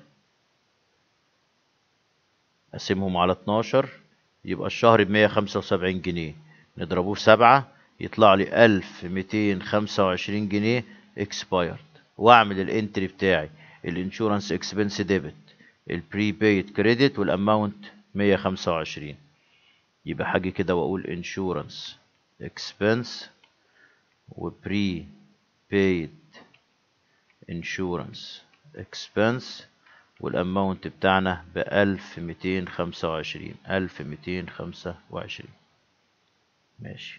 قسمهم على 12 يبقى الشهر ب 175 جنيه، نضربوه في 7 يطلع لي 1225 جنيه اكسبايرد. واعمل الانتري بتاعي الانشورنس اكسبنس ديبت، البريبيد كريدت، والاماونت 125. يبقى حاجه كده واقول انشورنس اكسبنس وبري بيد انشورنس اكسبنس، والاماونت بتاعنا ب 1225. 1225 ماشي.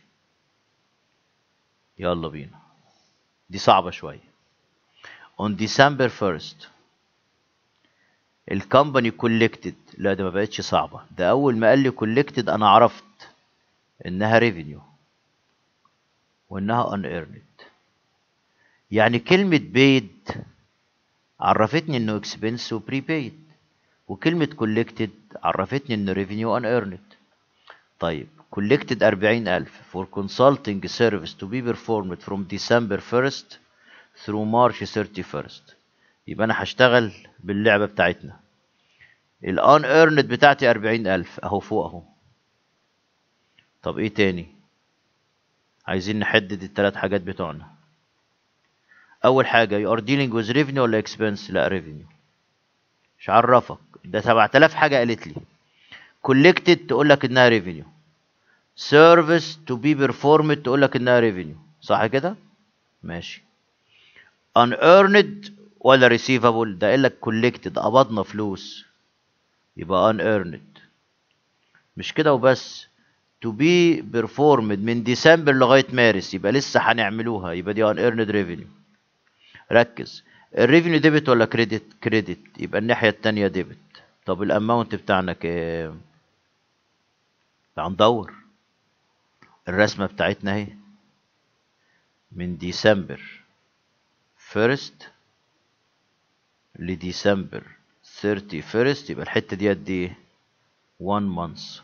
يلا بينا، دي صعبة شوية. on December 1 الكومباني collected. لا ده ما بقتش صعبة، ده أول ما قال لي collected أنا عرفت إنها revenue وإنها unearned. يعني كلمة paid عرفتني إنه expense و prepaid، وكلمة collected عرفتني إنه revenue unearned. طيب collected 40,000 for consulting service to be performed from December 1 through March 31. يبقى أنا هشتغل باللعبة بتاعتنا. ال unearned بتاعتي 40,000 أهو فوق أهو. طب إيه تاني؟ عايزين نحدد الثلاث حاجات بتوعنا. أول حاجة you are dealing with revenue ولا expense؟ لا revenue. مش عرفك ده 7000 حاجة قالت لي. collected تقول لك إنها revenue، service to be performed تقول لك إنها revenue، صح كده؟ ماشي. unearned ولا receivable؟ ده قال لك collected قبضنا فلوس يبقى unearned. مش كده وبس، to be performed من ديسمبر لغاية مارس يبقى لسه هنعملوها، يبقى دي unearned revenue. ركز، الريفينيو ديبت ولا كريدت؟ كريدت، يبقى الناحية التانية ديبت. طب الاماونت بتاعنا كام؟ تعال ندور الرسمة بتاعتنا اهي. من ديسمبر 1 لديسمبر 31 يبقى الحتة دي قد ايه؟ 1 month.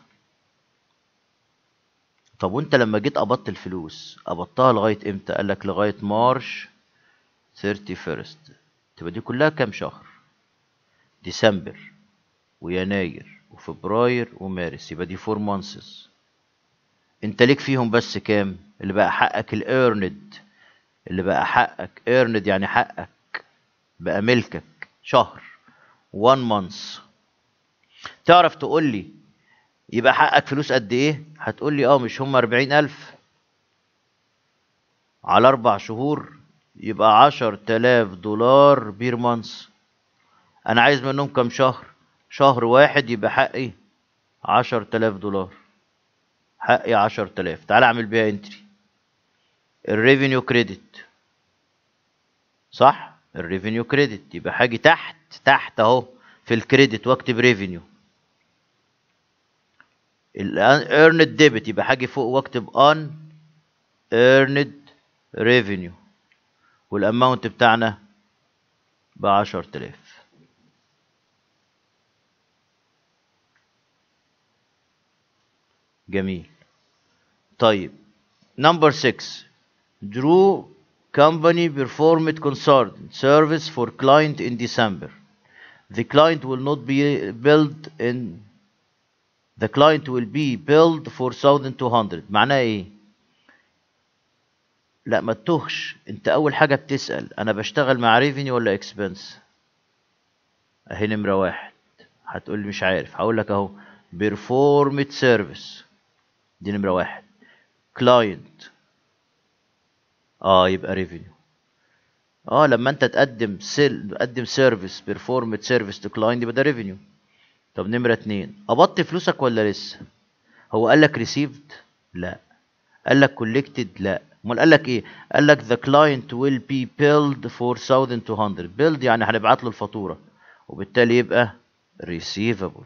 طب وانت لما جيت قبضت الفلوس قبضتها لغاية امتى؟ قالك لغاية مارش 31. تبقى دي كلها كام شهر؟ ديسمبر ويناير وفبراير ومارس، يبقى دي 4 months. انت ليك فيهم بس كام؟ اللي بقى حقك الايرند، اللي بقى حقك ايرند يعني حقك بقى ملكك شهر 1 month. تعرف تقول لي يبقى حقك فلوس قد ايه؟ هتقول لي مش هم 40,000 على 4 شهور يبقى 10,000 دولار بير مانث. انا عايز منهم كام شهر؟ شهر واحد، يبقى حقي 10,000 دولار. حقي 10,000. تعال اعمل بيها انتري. الريفينيو كريدت، صح؟ الريفينيو كريدت، يبقى حاجي تحت اهو في الكريدت واكتب ريفينيو. الايرند ديبت يبقى حاجي فوق واكتب ان earned revenue، والاماونت بتاعنا ب10,000. جميل. طيب نمبر 6 Drew company performed consultant service for client in December. The client will not be billed in the client will be billed for 1,200. معناها ايه؟ لا ما تتوهش. انت اول حاجة بتسأل انا بشتغل مع ريفينيو ولا اكسبنس؟ اهي نمرة 1. هتقول لي مش عارف، هقول لك اهو performed service دي نمرة 1. client يبقى ريفينيو. لما انت تقدم سيرفيس performed service to client يبقى ده ريفينيو. طب نمرة 2 قبضت فلوسك ولا لسه؟ هو قال لك received؟ لا. قال لك collected؟ لا. امال قال لك ايه؟ قال لك the client will be billed for 1,200. billed يعني هنبعت له الفاتورة، وبالتالي يبقى receivable.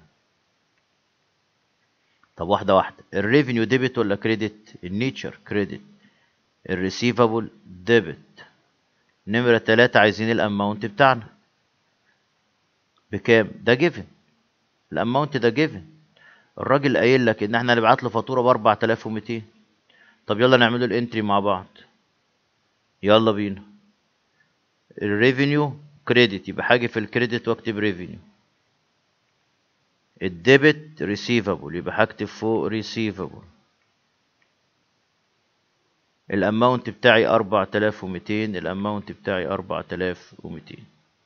طب واحدة واحدة. الريفينيو ديبت ولا كريدت؟ النيتشر كريدت، الريسيفابل ديبت. نمرة 3 عايزين الاماونت بتاعنا بكام؟ ده جيفن. الاماونت ده جيفن. الراجل قايل لك ان احنا هنبعت له فاتورة ب 4200. طب يلا نعمله الانتري مع بعض. يلا بينا. الريفينيو كريدت يبقى حاجة في الكريدت واكتب ريفينيو. الديبت ريسيفابل يبقى هكتب فوق ريسيفابل. الاماونت بتاعي 4200. الاماونت بتاعي 4200.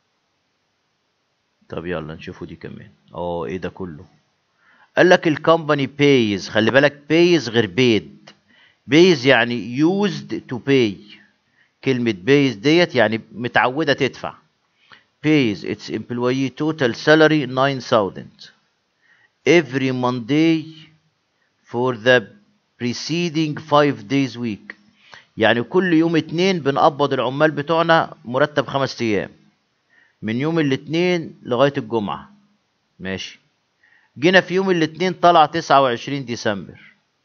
طب يلا نشوفوا دي كمان. ايه ده كله؟ قال لك الكومباني بيز. خلي بالك بيز غير بيد. بيز يعني يوزد تو باي. كلمة بيز ديت يعني متعودة تدفع. pays its employee total salary 9,000 every Monday for the preceding 5 days week. يعني كل يوم اتنين بنقبض العمال بتوعنا مرتب 5 ايام، من يوم الاثنين لغاية الجمعة. ماشي. جينا في يوم الاثنين طلع 29 ديسمبر.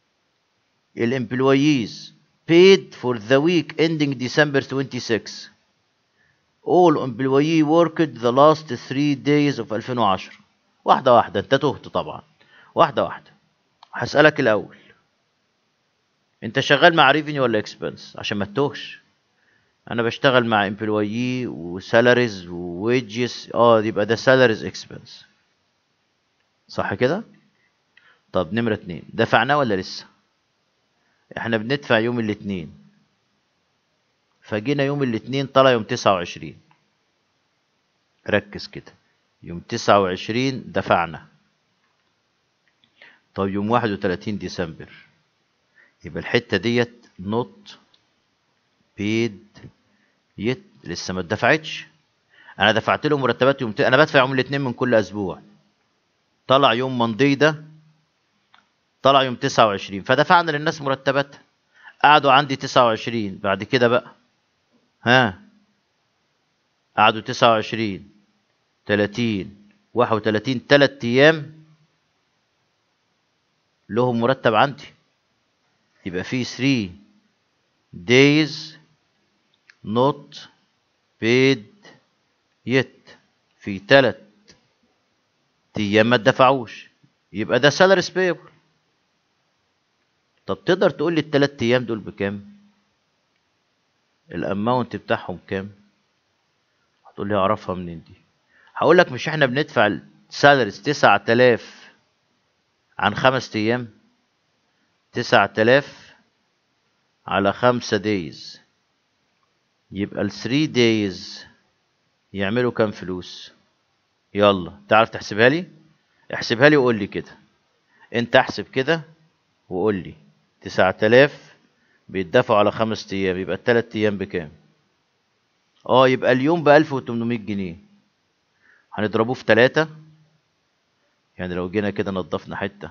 الامبلويز paid for the week ending December 26. all employee worked the last 3 days of 2010. واحدة واحدة، انت تهت طبعا. واحدة واحدة. هسألك الأول، انت شغال مع ريفينيو ولا اكسبنس؟ عشان ما تتوهش. انا بشتغل مع employee وسالاريز وويجز. يبقى ده سالاريز اكسبنس، صح كده؟ طب نمرة 2 دفعناه ولا لسه؟ احنا بندفع يوم الاثنين، فجينا يوم الاثنين طلع يوم 29. ركز كده، يوم 29 دفعنا. طب يوم 31 ديسمبر يبقى الحتة ديت نوت بيد يت، لسه ما اتدفعتش. انا دفعت له مرتبات يوم انا بدفع يوم الاثنين من كل اسبوع. طلع يوم ماندي ده طلع يوم 29، فدفعنا للناس مرتبات. قعدوا عندي 29. بعد كده بقى قعدوا 29 30 31 3 ايام لهم مرتب عندي. يبقى في 3 days not paid yet، في 3 ايام ما اتدفعوش، يبقى ده salaries payable. طب تقدر تقول لي ال3 ايام دول بكام؟ الاماونت بتاعهم كام؟ هتقول لي اعرفها منين دي؟ هقول لك مش احنا بندفع السالاريز 9000 عن 5 ايام؟ 9000 على 5 days، يبقى ال 3 days يعملوا كام فلوس؟ يلا تعرف تحسبها لي؟ احسبها لي وقول لي كده. انت احسب كده وقول لي 9000 بيتدفعوا على 5 ايام، يبقى ال3 ايام بكام؟ يبقى اليوم ب 1800 جنيه. هنضربوه في 3، يعني لو جينا كده نضفنا حتة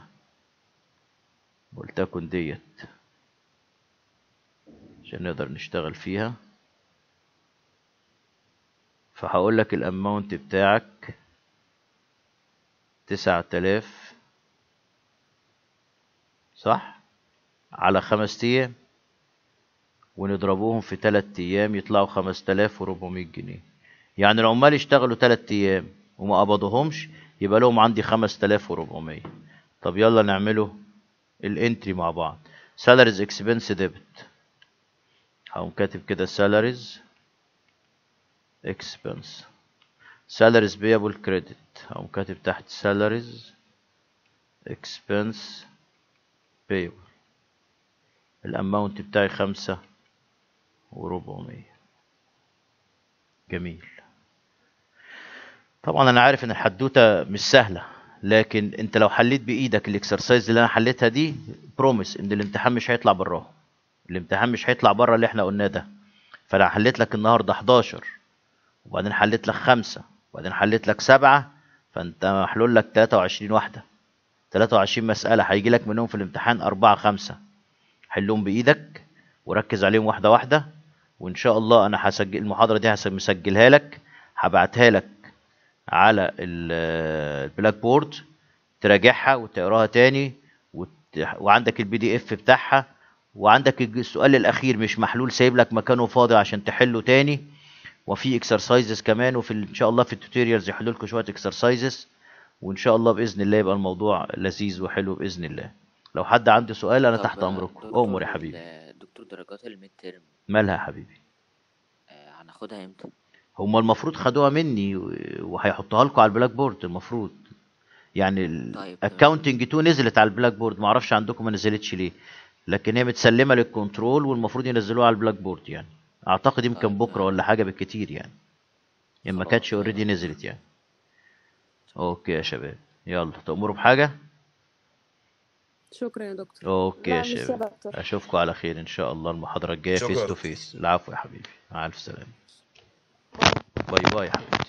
ولتكن ديت عشان نقدر نشتغل فيها، فهقول لك الاماونت بتاعك 9000 صح على 5 ايام، ونضربوهم في 3 ايام يطلعوا 5400 جنيه. يعني العمال اشتغلوا 3 ايام وما قبضوهمش، يبقى لهم عندي 5400. طب يلا نعمله الانتري مع بعض. salaries expense debit، هقوم كاتب كده salaries expense. salaries payable credit، هقوم كاتب تحت salaries expense payable. الاماونت بتاعي 5400. جميل. طبعا انا عارف ان الحدوته مش سهله، لكن انت لو حليت بايدك الاكسرسايز اللي انا حليتها دي بروميس ان الامتحان مش هيطلع براه. الامتحان مش هيطلع بره اللي احنا قلناه ده. فانا حليت لك النهارده 11 وبعدين حليت لك 5 وبعدين حليت لك 7، فانت محلول لك 23 واحده، 23 مساله هيجي لك منهم في الامتحان 4 5. حلهم بايدك وركز عليهم واحده واحده، وان شاء الله انا هسجل المحاضره دي، مسجلها لك، هبعتها لك على البلاك بورد تراجعها وتقراها تاني وعندك البي دي اف بتاعها، وعندك السؤال الاخير مش محلول سايب لك مكانه فاضي عشان تحله تاني، وفي اكسرسايزز كمان، وفي ان شاء الله في التوتوريالز يحلوا لكم شويه اكسرسايزز، وان شاء الله باذن الله يبقى الموضوع لذيذ وحلو باذن الله. لو حد عنده سؤال انا طب تحت امركم. دكتور امر يا حبيبي. دكتور درجات الميد ترم مالها يا حبيبي؟ هناخدها امتى؟ هما المفروض خدوها مني وهيحطوها لكم على البلاك بورد المفروض. يعني طيب تمام. الاكاونتنج 2 نزلت على البلاك بورد، ما اعرفش عندكم ما نزلتش ليه، لكن هي متسلمه للكنترول والمفروض ينزلوها على البلاك بورد. يعني اعتقد يمكن طيب بكره تمام. ولا حاجه بالكتير يعني، ان ما خلاص كانتش يا اوريدي دكتور. نزلت يعني. اوكي يا شباب، يلا تأمروا بحاجه. شكرا يا دكتور. اوكي يا لا مش يا شباب، دكتور. اشوفكم على خير ان شاء الله المحاضره الجايه فيس شكرا. تو فيس. العفو يا حبيبي، مع الف سلامه. باي باي يا حبيبي.